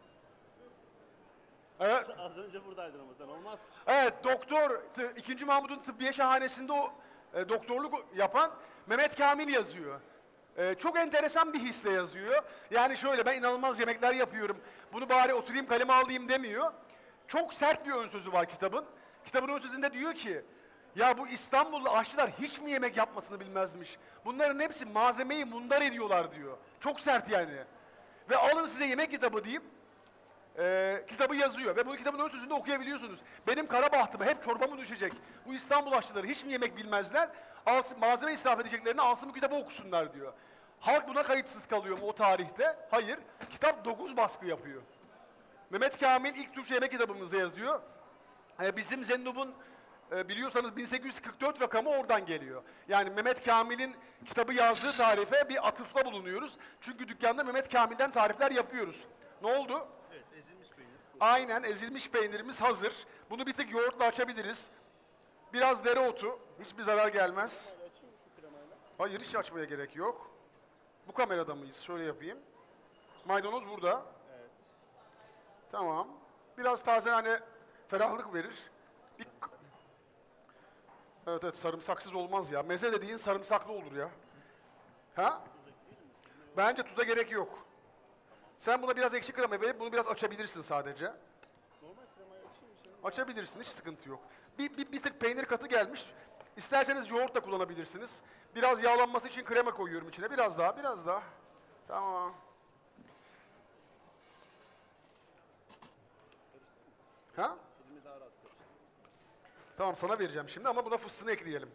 Evet. Az önce buradaydın ama sen olmaz ki. Evet, doktor, tı- ikinci. Mahmud'un tıbbiye şahanesinde o e, doktorluk yapan Mehmet Kamil yazıyor. E, çok enteresan bir hisle yazıyor. Yani şöyle, ben inanılmaz yemekler yapıyorum, bunu bari oturayım kaleme alayım demiyor. Çok sert bir ön sözü var kitabın. Kitabın ön sözünde diyor ki, ya bu İstanbullu aşçılar hiç mi yemek yapmasını bilmezmiş? Bunların hepsi malzemeyi mundar ediyorlar diyor. Çok sert yani. Ve alın size yemek kitabı deyip, Ee, kitabı yazıyor ve bu kitabın ön sözünde okuyabiliyorsunuz. Benim kara bahtıma hep çorba mı düşecek? Bu İstanbul aşçıları hiç mi yemek bilmezler? Alsın, malzeme israf edeceklerini alsın bu kitabı okusunlar diyor. Halk buna kayıtsız kalıyor mu o tarihte? Hayır. Kitap dokuz baskı yapıyor. Mehmet Kamil ilk Türkçe yemek kitabımızda yazıyor. Ee, bizim Zennub'un e, biliyorsanız bin sekiz yüz kırk dört rakamı oradan geliyor. Yani Mehmet Kamil'in kitabı yazdığı tarife bir atıfta bulunuyoruz. Çünkü dükkanda Mehmet Kamil'den tarifler yapıyoruz. Ne oldu? Evet, ezilmiş peynir. Aynen, ezilmiş peynirimiz hazır. Bunu bir tık yoğurtla açabiliriz. Biraz dereotu, hiçbir zarar gelmez. Açayım mı şu kremayla? Hayır, hiç açmaya gerek yok. Bu kamerada mıyız? Şöyle yapayım. Maydanoz burada. Evet. Tamam. Biraz tazenane ferahlık verir. Bir... Evet evet, sarımsaksız olmaz ya. Meze dediğin sarımsaklı olur ya. Ha? Bence tuza gerek yok. Sen buna biraz ekşi krema verip bunu biraz açabilirsin sadece. Normal kremayı açayım mı senin? Açabilirsin, hiç sıkıntı yok. Bir, bir, bir tık peynir katı gelmiş. İsterseniz yoğurt da kullanabilirsiniz. Biraz yağlanması için krema koyuyorum içine. Biraz daha, biraz daha. Tamam. Ha? Elimi daha rahat karıştırayım. Tamam, sana vereceğim şimdi ama buna fıstığını ekleyelim.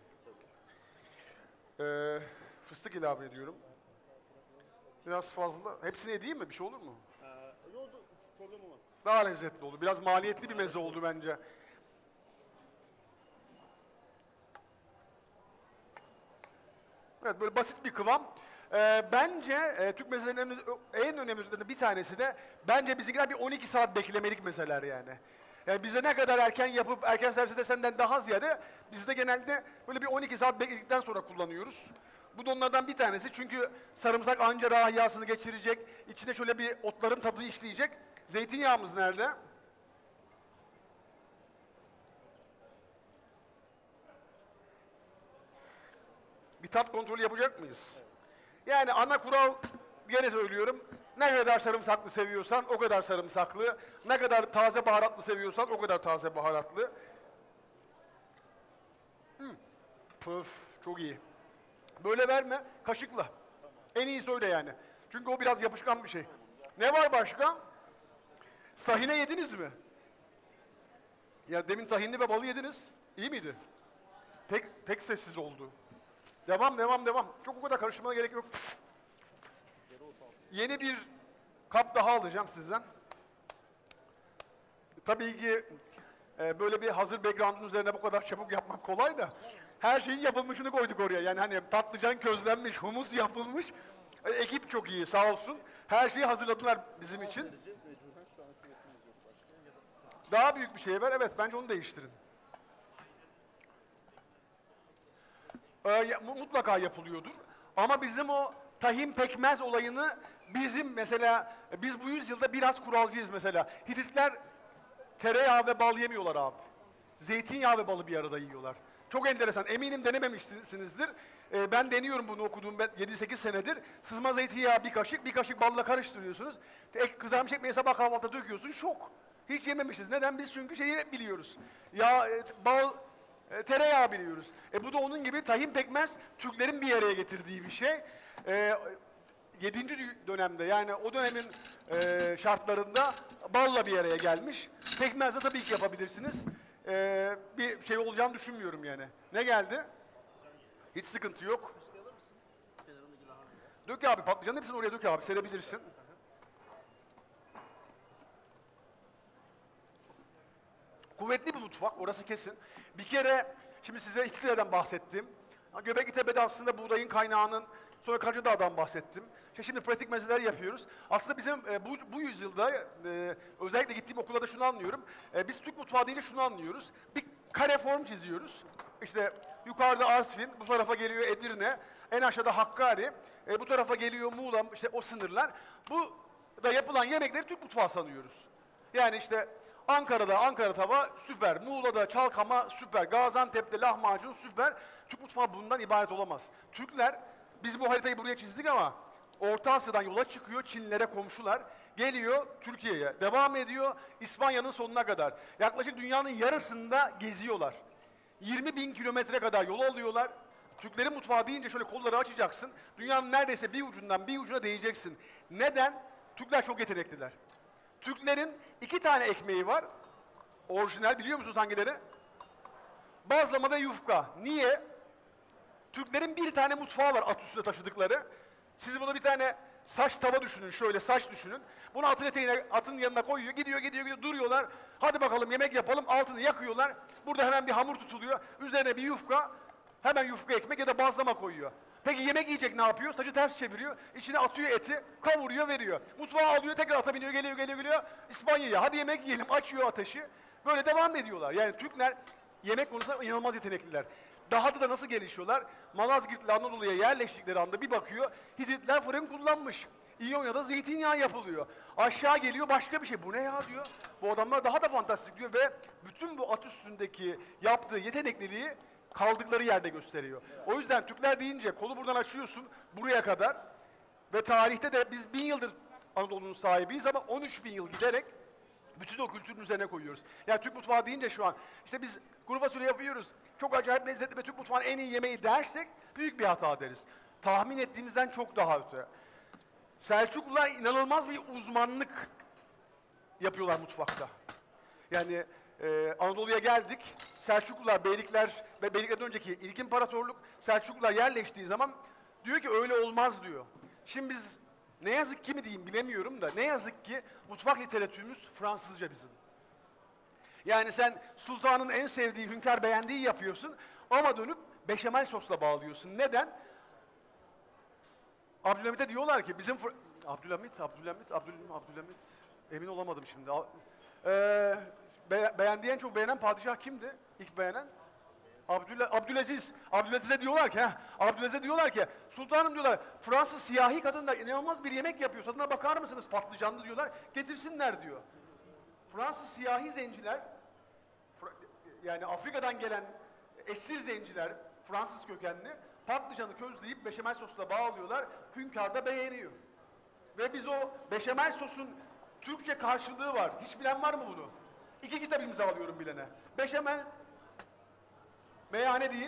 Ee, fıstık ilave ediyorum. Biraz fazla. Hepsini edeyim mi? Bir şey olur mu? Ee, yok da problem olmaz. Daha lezzetli oldu. Biraz maliyetli bir meze oldu bence. Evet, böyle basit bir kıvam. Ee, bence e, Türk mezelerinin en önemlilerinden bir tanesi de bence bizimkiler bir on iki saat beklemelik mezeler yani. Yani bize ne kadar erken yapıp erken servis edersenden daha ziyade bizde genelde böyle bir on iki saat bekledikten sonra kullanıyoruz. Bu da onlardan bir tanesi çünkü sarımsak anca rahiyasını geçirecek, içine şöyle bir otların tadı işleyecek. Zeytinyağımız nerede? Bir tat kontrolü yapacak mıyız? Yani ana kural gene söylüyorum. Ne kadar sarımsaklı seviyorsan o kadar sarımsaklı. Ne kadar taze baharatlı seviyorsan o kadar taze baharatlı. Hmm. Pöf, çok iyi. Böyle verme, kaşıkla. En iyisi öyle yani. Çünkü o biraz yapışkan bir şey. Ne var başka? Sahine yediniz mi? Ya demin tahinli ve balı yediniz. İyi miydi? Pek, pek sessiz oldu. Devam, devam, devam. Çok o kadar karıştırmana gerek yok. Yeni bir kap daha alacağım sizden. Tabii ki e, böyle bir hazır background'un üzerine bu kadar çabuk yapmak kolay da her şeyin yapılmışını koyduk oraya. Yani hani patlıcan közlenmiş, humus yapılmış. E, ekip çok iyi sağ olsun. Her şeyi hazırladılar bizim için. Vereceğiz mecburen şu an hükümetimiz yok başka. Ya da kısa. Daha büyük bir şey ver. Evet, bence onu değiştirin. Ee, ya- mu- mutlaka yapılıyordur. Ama bizim o tahin pekmez olayını bizim mesela, e, biz bu yüzyılda biraz kuralcıyız mesela. Hititler tereyağı ve bal yemiyorlar abi. Zeytinyağı ve balı bir arada yiyorlar. Çok enteresan. Eminim denememişsinizdir. Ee, ben deniyorum bunu okuduğum ben yedi sekiz senedir. Sızma zeytinyağı bir kaşık, bir kaşık balla karıştırıyorsunuz. Ek, kızarmış ekmeği sabah kahvaltıda döküyorsun. Şok. Hiç yememişiz. Neden? Biz çünkü şeyi hep biliyoruz. Ya e, bal, e, tereyağı biliyoruz. E bu da onun gibi tahin pekmez Türklerin bir araya getirdiği bir şey. E, yedinci dü- dönemde yani o dönemin e, şartlarında balla bir araya gelmiş. Pekmezle tabii ki yapabilirsiniz. E, bir şey olacağını düşünmüyorum yani. Ne geldi? Hiç sıkıntı yok. Alır mısın? Kenarındaki lahana. Dök abi, patlıcanın hepsini oraya dök abi, serebilirsin. Kuvvetli bir mutfak, orası kesin. Bir kere, şimdi size İkitile'den bahsettim. Göbekli Tepe'de aslında buğdayın kaynağının, sonra Karacadağ'dan bahsettim. İşte şimdi pratik mezeler yapıyoruz. Aslında bizim e, bu, bu yüzyılda, e, özellikle gittiğim okulda da şunu anlıyorum. E, biz Türk mutfağı deyince şunu anlıyoruz. Bir kare form çiziyoruz. İşte yukarıda Artvin, bu tarafa geliyor Edirne, en aşağıda Hakkari, e, bu tarafa geliyor Muğla, işte o sınırlar. Bu da yapılan yemekleri Türk mutfağı sanıyoruz. Yani işte Ankara'da Ankara tava süper, Muğla'da çalkama süper, Gaziantep'te lahmacun süper. Türk mutfağı bundan ibaret olamaz. Türkler, biz bu haritayı buraya çizdik ama Orta Asya'dan yola çıkıyor, Çinlilere komşular. Geliyor Türkiye'ye, devam ediyor İspanya'nın sonuna kadar. Yaklaşık dünyanın yarısında geziyorlar. yirmi bin kilometre kadar yol alıyorlar. Türklerin mutfağı deyince şöyle kolları açacaksın. Dünyanın neredeyse bir ucundan bir ucuna değeceksin. Neden? Türkler çok yetenekliler. Türklerin iki tane ekmeği var. Orijinal, biliyor musunuz hangileri? Bazlama ve yufka. Niye? Türklerin bir tane mutfağı var at üstüne taşıdıkları. Siz bunu bir tane saç tava düşünün, şöyle saç düşünün. Bunu atın eteğine, atın yanına koyuyor, gidiyor, gidiyor, gidiyor, duruyorlar. Hadi bakalım yemek yapalım, altını yakıyorlar. Burada hemen bir hamur tutuluyor, üzerine bir yufka, hemen yufka ekmek ya da bazlama koyuyor. Peki yemek yiyecek ne yapıyor? Saçı ters çeviriyor, içine atıyor eti, kavuruyor, veriyor. Mutfağa alıyor, tekrar ata biniyor, geliyor, geliyor, geliyor. İspanya'ya, hadi yemek yiyelim, açıyor ateşi. Böyle devam ediyorlar. Yani Türkler yemek konusunda inanılmaz yetenekliler. Daha da nasıl gelişiyorlar? Malazgirt'le Anadolu'ya yerleştikleri anda bir bakıyor, Hititler fırın kullanmış. İonya'da zeytinyağı yapılıyor. Aşağı geliyor başka bir şey. Bu ne ya diyor. Bu adamlar daha da fantastik diyor ve bütün bu at üstündeki yaptığı yetenekliliği kaldıkları yerde gösteriyor. O yüzden Türkler deyince kolu buradan açıyorsun buraya kadar ve tarihte de biz bin yıldır Anadolu'nun sahibiyiz ama on üç bin yıl giderek bütün o kültürün üzerine koyuyoruz. Yani Türk mutfağı deyince şu an işte biz kuru fasulye yapıyoruz. Çok acayip lezzetli ve Türk mutfağının en iyi yemeği dersek büyük bir hata deriz. Tahmin ettiğimizden çok daha öte. Selçuklular inanılmaz bir uzmanlık yapıyorlar mutfakta. Yani e, Anadolu'ya geldik. Selçuklular, Beylikler ve Beyliklerden önceki ilk imparatorluk Selçuklular yerleştiği zaman diyor ki öyle olmaz diyor. Şimdi biz ne yazık ki mi diyeyim bilemiyorum da ne yazık ki mutfak literatürümüz Fransızca bizim. Yani sen sultanın en sevdiği, hünkâr beğendiği yapıyorsun ama dönüp beşamel sosla bağlıyorsun. Neden? Abdülhamit'e diyorlar ki bizim Fr- Abdülhamit, Abdülhamit, Abdülhamit, Abdülhamit emin olamadım şimdi. Ee, be- beğendiği en çok beğenen padişah kimdi? İlk beğenen? Abdüla, Abdülaziz. Abdülaziz'e diyorlar ki, heh, Abdülaziz'e diyorlar ki, sultanım diyorlar, Fransız siyahi kadınlar inanılmaz bir yemek yapıyor, tadına bakar mısınız patlıcanlı diyorlar, getirsinler diyor. Fransız siyahi zenciler, Fra- yani Afrika'dan gelen esir zenciler, Fransız kökenli, patlıcanı közleyip beşamel sosla bağlıyorlar, hünkâr da beğeniyor. Ve biz o beşamel sosun Türkçe karşılığı var. Hiç bilen var mı bunu? İki kitap imzalıyorum bilene. Beşamel meyhane değil.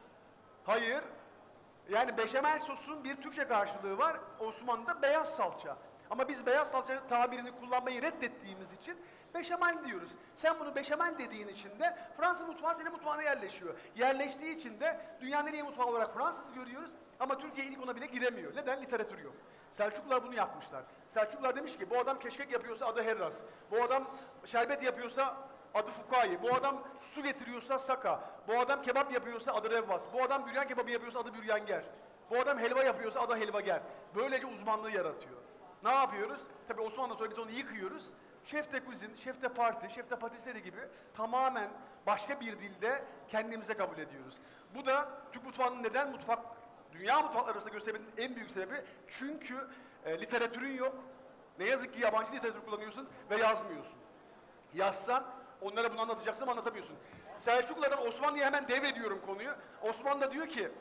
Hayır. Yani beşamel sosun bir Türkçe karşılığı var. Osmanlı'da beyaz salça. Ama biz beyaz salça tabirini kullanmayı reddettiğimiz için beşamel diyoruz. Sen bunu beşamel dediğin için de Fransız mutfağı senin mutfağına yerleşiyor. Yerleştiği için de dünyanın en iyi mutfağı olarak Fransız görüyoruz. Ama Türkiye ilk ona bile giremiyor. Neden? Literatür yok. Selçuklular bunu yapmışlar. Selçuklular demiş ki bu adam keşkek yapıyorsa adı Herras. Bu adam şerbet yapıyorsa adı Fukayi. Bu adam su getiriyorsa Saka. Bu adam kebap yapıyorsa adı Revvas. Bu adam büryan kebabı yapıyorsa adı Büryanger. Bu adam helva yapıyorsa adı Helvager. Böylece uzmanlığı yaratıyor. Ne yapıyoruz? Tabii Osmanlı'dan sonra biz onu yıkıyoruz. Şef de kuzin, şef de parti, şef de patisserie gibi tamamen başka bir dilde kendimize kabul ediyoruz. Bu da Türk mutfağının neden mutfak, dünya mutfakları arasında göstermenin en büyük sebebi. Çünkü e, literatürün yok. Ne yazık ki yabancı literatür kullanıyorsun ve yazmıyorsun. Yazsan onlara bunu anlatacaksın ama anlatamıyorsun. Selçuklulardan Osmanlı'ya hemen devrediyorum konuyu. Osmanlı da diyor ki,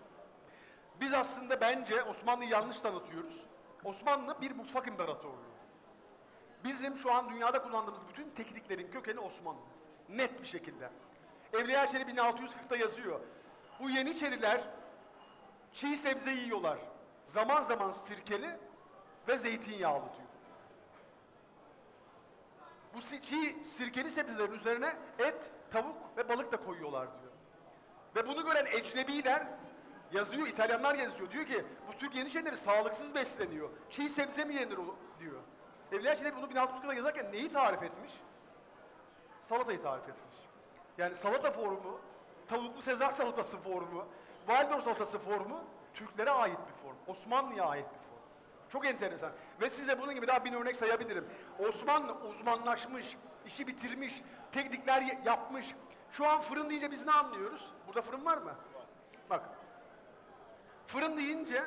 biz aslında bence Osmanlı'yı yanlış tanıtıyoruz. Osmanlı bir mutfak imparatorluğu. Bizim şu an dünyada kullandığımız bütün tekniklerin kökeni Osmanlı. Net bir şekilde. Evliya Çelebi bin altı yüz kırkta yazıyor. Bu Yeniçeriler çiğ sebze yiyorlar. Zaman zaman sirkeli ve zeytinyağlı diyor. Bu çiğ sirkeli sebzelerin üzerine et, tavuk ve balık da koyuyorlar diyor. Ve bunu gören ecnebiler yazıyor, İtalyanlar yazıyor. Diyor ki bu Türk Yeniçerileri sağlıksız besleniyor. Çiğ sebze mi yenir o diyor. Evliya Çelebi bunu bin altı yüz kırkta yazarken neyi tarif etmiş? Salatayı tarif etmiş. Yani salata formu, tavuklu sezak salatası formu, Waldorf salatası formu Türklere ait bir form. Osmanlı'ya ait bir form. Çok enteresan. Ve size bunun gibi daha bin örnek sayabilirim. Osmanlı uzmanlaşmış, işi bitirmiş, teknikler yapmış. Şu an fırın deyince biz ne anlıyoruz? Burada fırın var mı? Bak. Fırın deyince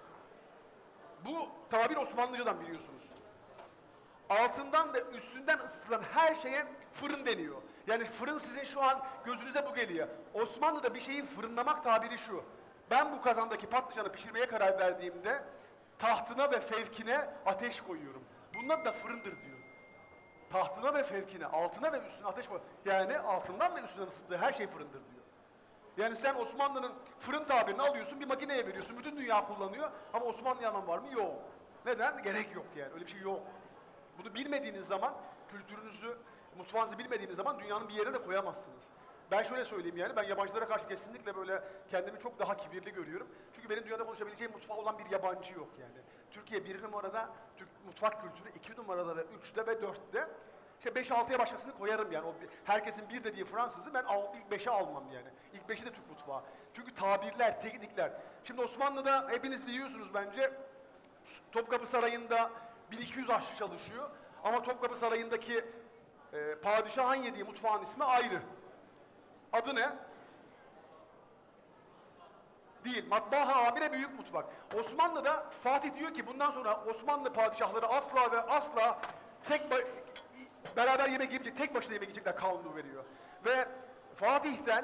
bu tabir Osmanlıcadan biliyorsunuz. Altından ve üstünden ısıtılan her şeye fırın deniyor. Yani fırın sizin şu an gözünüze bu geliyor. Osmanlı'da bir şeyi fırınlamak tabiri şu. Ben bu kazandaki patlıcanı pişirmeye karar verdiğimde tahtına ve fevkine ateş koyuyorum. Bunlar da fırındır diyor. Tahtına ve fevkine, altına ve üstüne ateş koy. Yani altından ve üstünden ısıttığı her şey fırındır diyor. Yani sen Osmanlı'nın fırın tabirini alıyorsun, bir makineye veriyorsun. Bütün dünya kullanıyor ama Osmanlı'ya anlam var mı? Yok. Neden? Gerek yok yani. Öyle bir şey yok. Bunu bilmediğiniz zaman, kültürünüzü, mutfağınızı bilmediğiniz zaman dünyanın bir yerine de koyamazsınız. Ben şöyle söyleyeyim yani, ben yabancılara karşı kesinlikle böyle kendimi çok daha kibirli görüyorum. Çünkü benim dünyada konuşabileceğim mutfağı olan bir yabancı yok yani. Türkiye bir numarada, Türk mutfak kültürü iki numarada ve üçte ve dörtte. İşte beş altıya başkasını koyarım yani. O bir, herkesin bir dediği Fransızı ben al, ilk beşe almam yani. İlk beşi de Türk mutfağı. Çünkü tabirler, teknikler. Şimdi Osmanlı'da hepiniz biliyorsunuz bence, Topkapı Sarayı'nda bin iki yüz aşçı çalışıyor. Ama Topkapı Sarayı'ndaki e, padişahın yediği mutfağın ismi ayrı. Adı ne? Değil. Matbaa amire büyük mutfak. Osmanlı'da Fatih diyor ki bundan sonra Osmanlı padişahları asla ve asla tek beraber yemek yemeyecek, tek başına yemek yiyecekler kanunu veriyor. Ve Fatih'ten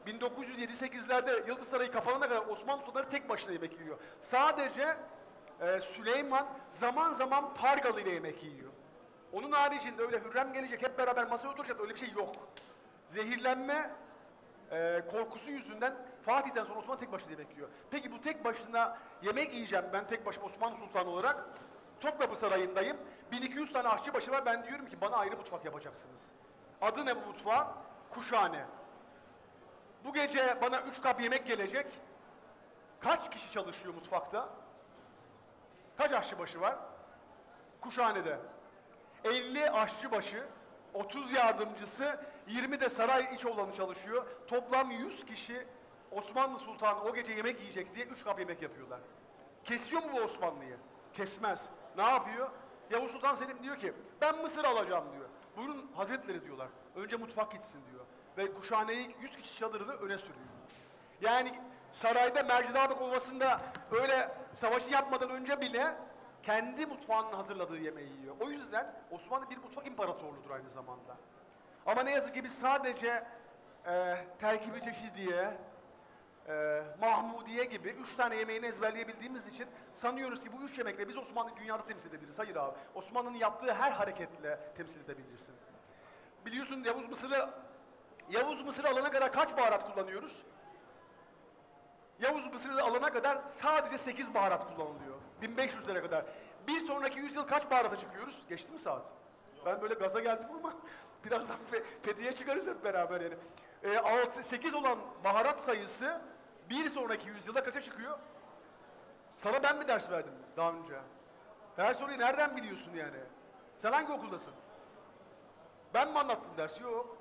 bin dokuz yüz yedi sekizlerde Yıldız Sarayı kapanana kadar Osmanlı sultanları tek başına yemek yiyor. Sadece e, Süleyman zaman zaman Pargalı ile yemek yiyor. Onun haricinde öyle Hürrem gelecek, hep beraber masaya oturacak, öyle bir şey yok. Zehirlenme e, korkusu yüzünden Fatih'ten sonra Osmanlı tek başına yemek yiyor. Peki bu tek başına yemek yiyeceğim ben tek başıma Osmanlı Sultanı olarak. Topkapı Sarayı'ndayım. bin iki yüz tane aşçıbaşı var. Ben diyorum ki bana ayrı mutfak yapacaksınız. Adı ne bu mutfağın? Kuşhane. Bu gece bana üç kap yemek gelecek. Kaç kişi çalışıyor mutfakta? Kaç aşçıbaşı var? Kuşhanede. elli aşçıbaşı, otuz yardımcısı, yirmi de saray iç olanı çalışıyor. Toplam yüz kişi Osmanlı Sultanı o gece yemek yiyecek diye üç kap yemek yapıyorlar. Kesiyor mu bu Osmanlı'yı? Kesmez. Ne yapıyor? Yavuz Sultan Selim diyor ki ben Mısır alacağım diyor. Buyurun Hazretleri diyorlar. Önce mutfak gitsin diyor. Ve kuşhaneyi yüz kişi çadırını öne sürüyor. Yani sarayda Mercidabık Ovası'nda öyle savaşı yapmadan önce bile kendi mutfağının hazırladığı yemeği yiyor. O yüzden Osmanlı bir mutfak imparatorluğudur aynı zamanda. Ama ne yazık ki biz sadece e, terkibi çeşidiye, e, Mahmudiye gibi üç tane yemeğini ezberleyebildiğimiz için sanıyoruz ki bu üç yemekle biz Osmanlı'yı dünyada temsil edebiliriz. Hayır abi, Osmanlı'nın yaptığı her hareketle temsil edebilirsin. Biliyorsun Yavuz Mısır'ı Yavuz Mısır'ı alana kadar kaç baharat kullanıyoruz? Yavuz Mısır'ı alana kadar sadece sekiz baharat kullanılıyor. bin beş yüzlere kadar. Bir sonraki yüzyıl kaç baharata çıkıyoruz? Geçti mi saat? Ben böyle gaza geldim ama birazdan fe, Fethiye çıkarız hep beraber yani. E, altı, sekiz olan baharat sayısı bir sonraki yüzyılda kaça çıkıyor? Sana ben mi ders verdim daha önce? Her soruyu nereden biliyorsun yani? Sen hangi okuldasın? Ben mi anlattım dersi? Yok.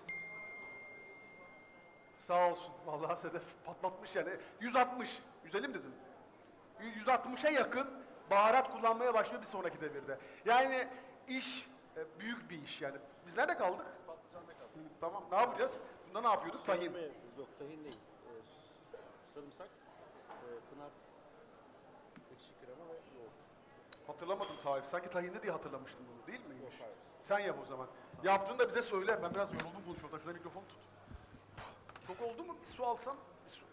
Sağ olsun. Vallahi Sedef patlatmış yani. yüz altmış. Güzelim dedim. yüz altmışa yakın baharat kullanmaya başlıyor bir sonraki devirde. Yani iş e, büyük bir iş yani. Biz nerede kaldık? Patlıcanda kaldı. Hı, tamam. Ne yapacağız? Bunda ne yapıyorduk? Tahin. Sörme- Yok tahin değil. Ee, sarımsak, e, pınar, ekşi krema ve yoğurt. Hatırlamadım tarif. Sanki tahinde diye hatırlamıştım bunu. Değil mi? Yok hayır. Sen yap o zaman. Yaptığında bize söyle. Ben biraz yoruldum konuşmaktan. Şurada mikrofon tut. Çok oldu mu? Bir su alsam. Bir su.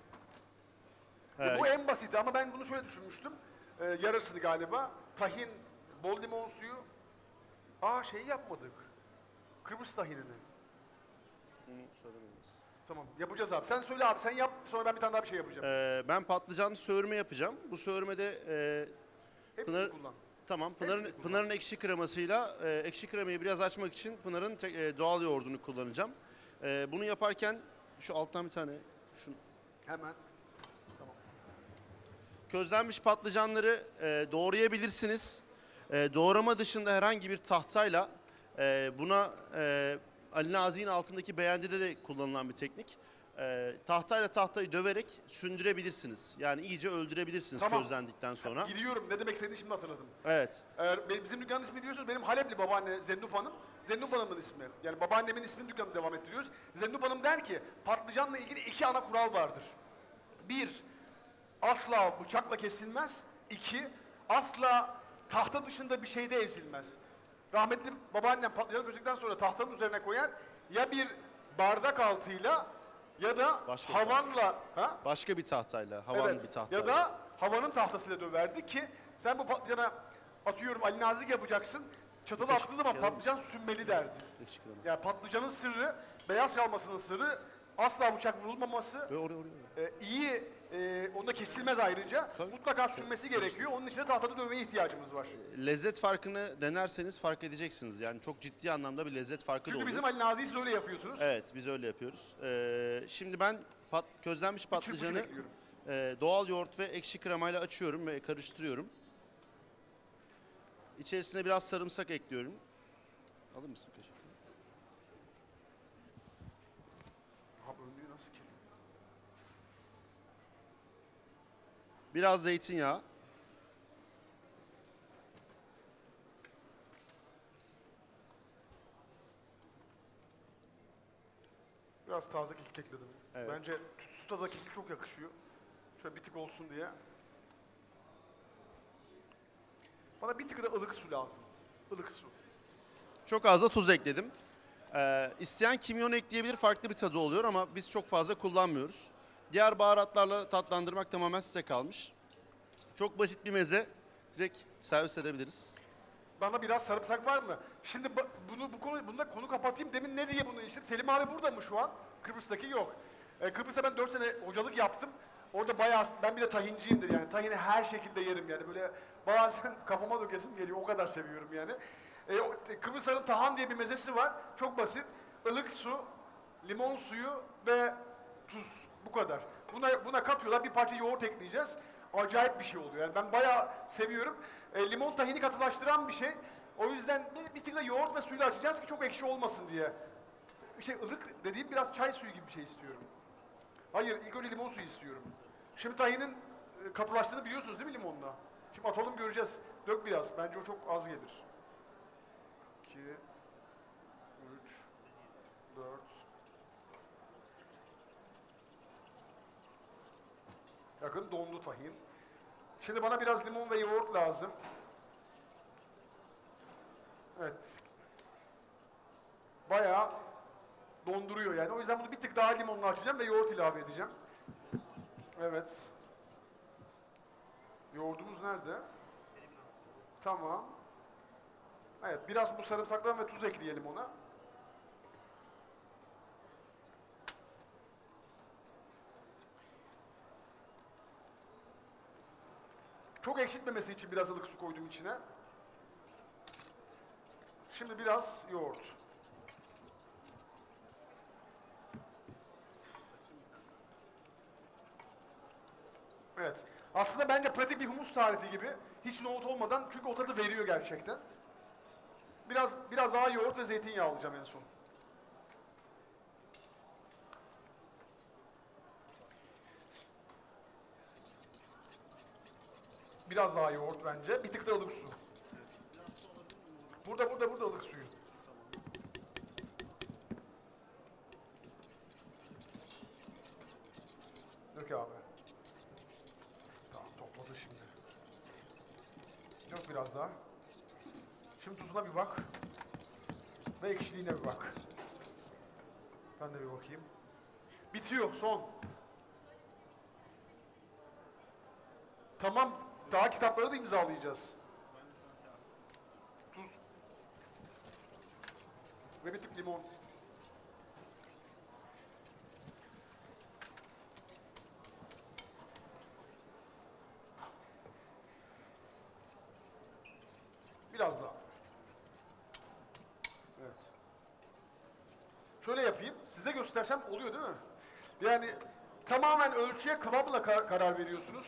He, Bu en basiti ama ben bunu şöyle düşünmüştüm. Ee, yarısını galiba. Tahin, bol limon suyu. Aa şey yapmadık. Kıbrıs tahinini. Bunu söylememiz. Tamam yapacağız abi. Sen söyle abi sen yap sonra ben bir tane daha bir şey yapacağım. Ee, ben patlıcanlı söğürme yapacağım. Bu söğürmede e, Hepsini Pınar- kullan. tamam Pınar'ın Hepsini kullan. Pınar'ın ekşi kremasıyla e, ekşi kremayı biraz açmak için Pınar'ın tek- e, doğal yoğurdunu kullanacağım. E, bunu yaparken şu alttan bir tane şu Hemen. Tamam. közlenmiş patlıcanları e, doğrayabilirsiniz. E, doğrama dışında herhangi bir tahtayla e, buna e, Ali Nazi'nin altındaki beğendide de kullanılan bir teknik. E, tahtayla tahtayı döverek sündürebilirsiniz. Yani iyice öldürebilirsiniz Tamam. közlendikten sonra. Giriyorum. Ne demek istediğini şimdi hatırladım. Evet. Eğer be- bizim dükkanın ismini biliyorsunuz. Benim Halepli babaanne Zendup Hanım. Zendup Hanım'ın ismi. Yani babaannemin ismini dükkanı devam ettiriyoruz. Zendup Hanım der ki patlıcanla ilgili iki ana kural vardır. Bir, asla bıçakla kesilmez. İki, asla tahta dışında bir şeyde ezilmez. Rahmetli babaannem patlıcanı közledikten sonra tahtanın üzerine koyar. Ya bir bardak altıyla ya da Başka bir havanla. Ha? Başka bir tahtayla, havanlı Evet. bir tahtayla. Ya da havanın tahtasıyla döverdi ki sen bu patlıcana atıyorum Ali Nazik yapacaksın. Çatalı Ekşi- attığı zaman şey alır patlıcan mısın? sünmeli derdi. Ekşi krema. Yani patlıcanın sırrı, beyaz kalmasının sırrı asla bıçak vurulmaması, Ve oraya oraya. oraya. e, iyi, e, onda kesilmez ayrıca. Tabii. Mutlaka sünmesi gerekiyor. Onun için de tahtada dövmeye ihtiyacımız var. Lezzet farkını denerseniz fark edeceksiniz. Yani çok ciddi anlamda bir lezzet farkı da Çünkü oluyor. bizim Ali Nazik'i siz öyle yapıyorsunuz. Evet, biz öyle yapıyoruz. Ee, şimdi ben pat, közlenmiş Çırpıcı patlıcanı bekliyorum. e, doğal yoğurt ve ekşi kremayla açıyorum ve karıştırıyorum. İçerisine biraz sarımsak ekliyorum. Alır mısın kaşık? Ha önlüğü nasıl ki? Biraz zeytinyağı. Biraz taze kekik ekledim. Evet. Bence tütsüde da kekik çok yakışıyor. Şöyle bir tık olsun diye. Bana bir tık da ılık su lazım. Ilık su. Çok az da tuz ekledim. Ee, isteyen kimyon ekleyebilir, farklı bir tadı oluyor ama biz çok fazla kullanmıyoruz. Diğer baharatlarla tatlandırmak tamamen size kalmış. Çok basit bir meze. Direkt servis edebiliriz. Bana biraz sarımsak var mı? Şimdi ba- bunu bu konu bunda konu kapatayım. Demin ne diye bunu içtim? Selim abi burada mı şu an? Kıbrıs'taki yok. Ee, Kıbrıs'ta ben dört sene hocalık yaptım. Orada bayağı ben bir de tahinciyimdir yani. Tahini her şekilde yerim yani. Böyle bazen kafama dökesim geliyor. O kadar seviyorum yani. Ee, o- Kıbrısların tahan diye bir mezesi var. Çok basit. Ilık su, limon suyu ve tuz. Bu kadar. Buna buna katıyorlar. Bir parça yoğurt ekleyeceğiz. Acayip bir şey oluyor. Yani ben bayağı seviyorum. E, limon tahini katılaştıran bir şey. O yüzden bir, bir tık da yoğurt ve suyla açacağız ki çok ekşi olmasın diye. Şey ılık dediğim biraz çay suyu gibi bir şey istiyorum. Hayır, ilk önce limon suyu istiyorum. Şimdi tahinin e, katılaştığını biliyorsunuz değil mi limonla? Şimdi atalım göreceğiz. Dök biraz. Bence o çok az gelir. iki, üç, dört. Bakın dondu tahin. Şimdi bana biraz limon ve yoğurt lazım. Evet. Bayağı donduruyor yani. O yüzden bunu bir tık daha limonla açacağım ve yoğurt ilave edeceğim. Evet. Yoğurdumuz nerede? Tamam. Evet, biraz bu sarımsaklar ve tuz ekleyelim ona. Çok ekşitmemesi için biraz ılık su koydum içine. Şimdi biraz yoğurt. Evet. Aslında bence pratik bir humus tarifi gibi. Hiç nohut olmadan çünkü o tadı veriyor gerçekten. Biraz biraz daha yoğurt ve zeytinyağı alacağım en son. Biraz daha yoğurt bence. Bir tık da ılık su. Burada burada burada ılık suyu. Dök abi. Tamam topladı şimdi. Dök biraz daha. Şimdi tuzuna bir bak. Ve ekşiliğine bir bak. Ben de bir bakayım. Bitiyor son. Tamam. Daha kitapları da imzalayacağız. Tuz. Ve bir tık limon. Biraz daha. Evet. Şöyle yapayım. Size göstersem oluyor değil mi? Yani tamamen ölçüye kıvamla kar- karar veriyorsunuz.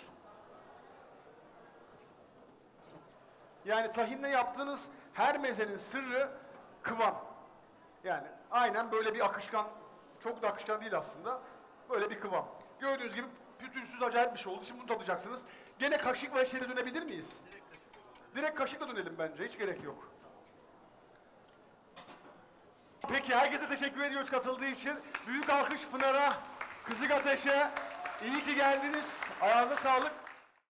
Yani tahinle yaptığınız her mezenin sırrı kıvam. Yani aynen böyle bir akışkan, çok da akışkan değil aslında. Böyle bir kıvam. Gördüğünüz gibi pütürsüz acayip bir şey oldu. Şimdi bunu tadacaksınız. Gene kaşık ve şeyle dönebilir miyiz? Direkt kaşıkla dönelim bence. Hiç gerek yok. Peki herkese teşekkür ediyoruz katıldığı için. Büyük alkış Pınar'a, Kızık Ateş'e. İyi ki geldiniz. Ayağınıza sağlık.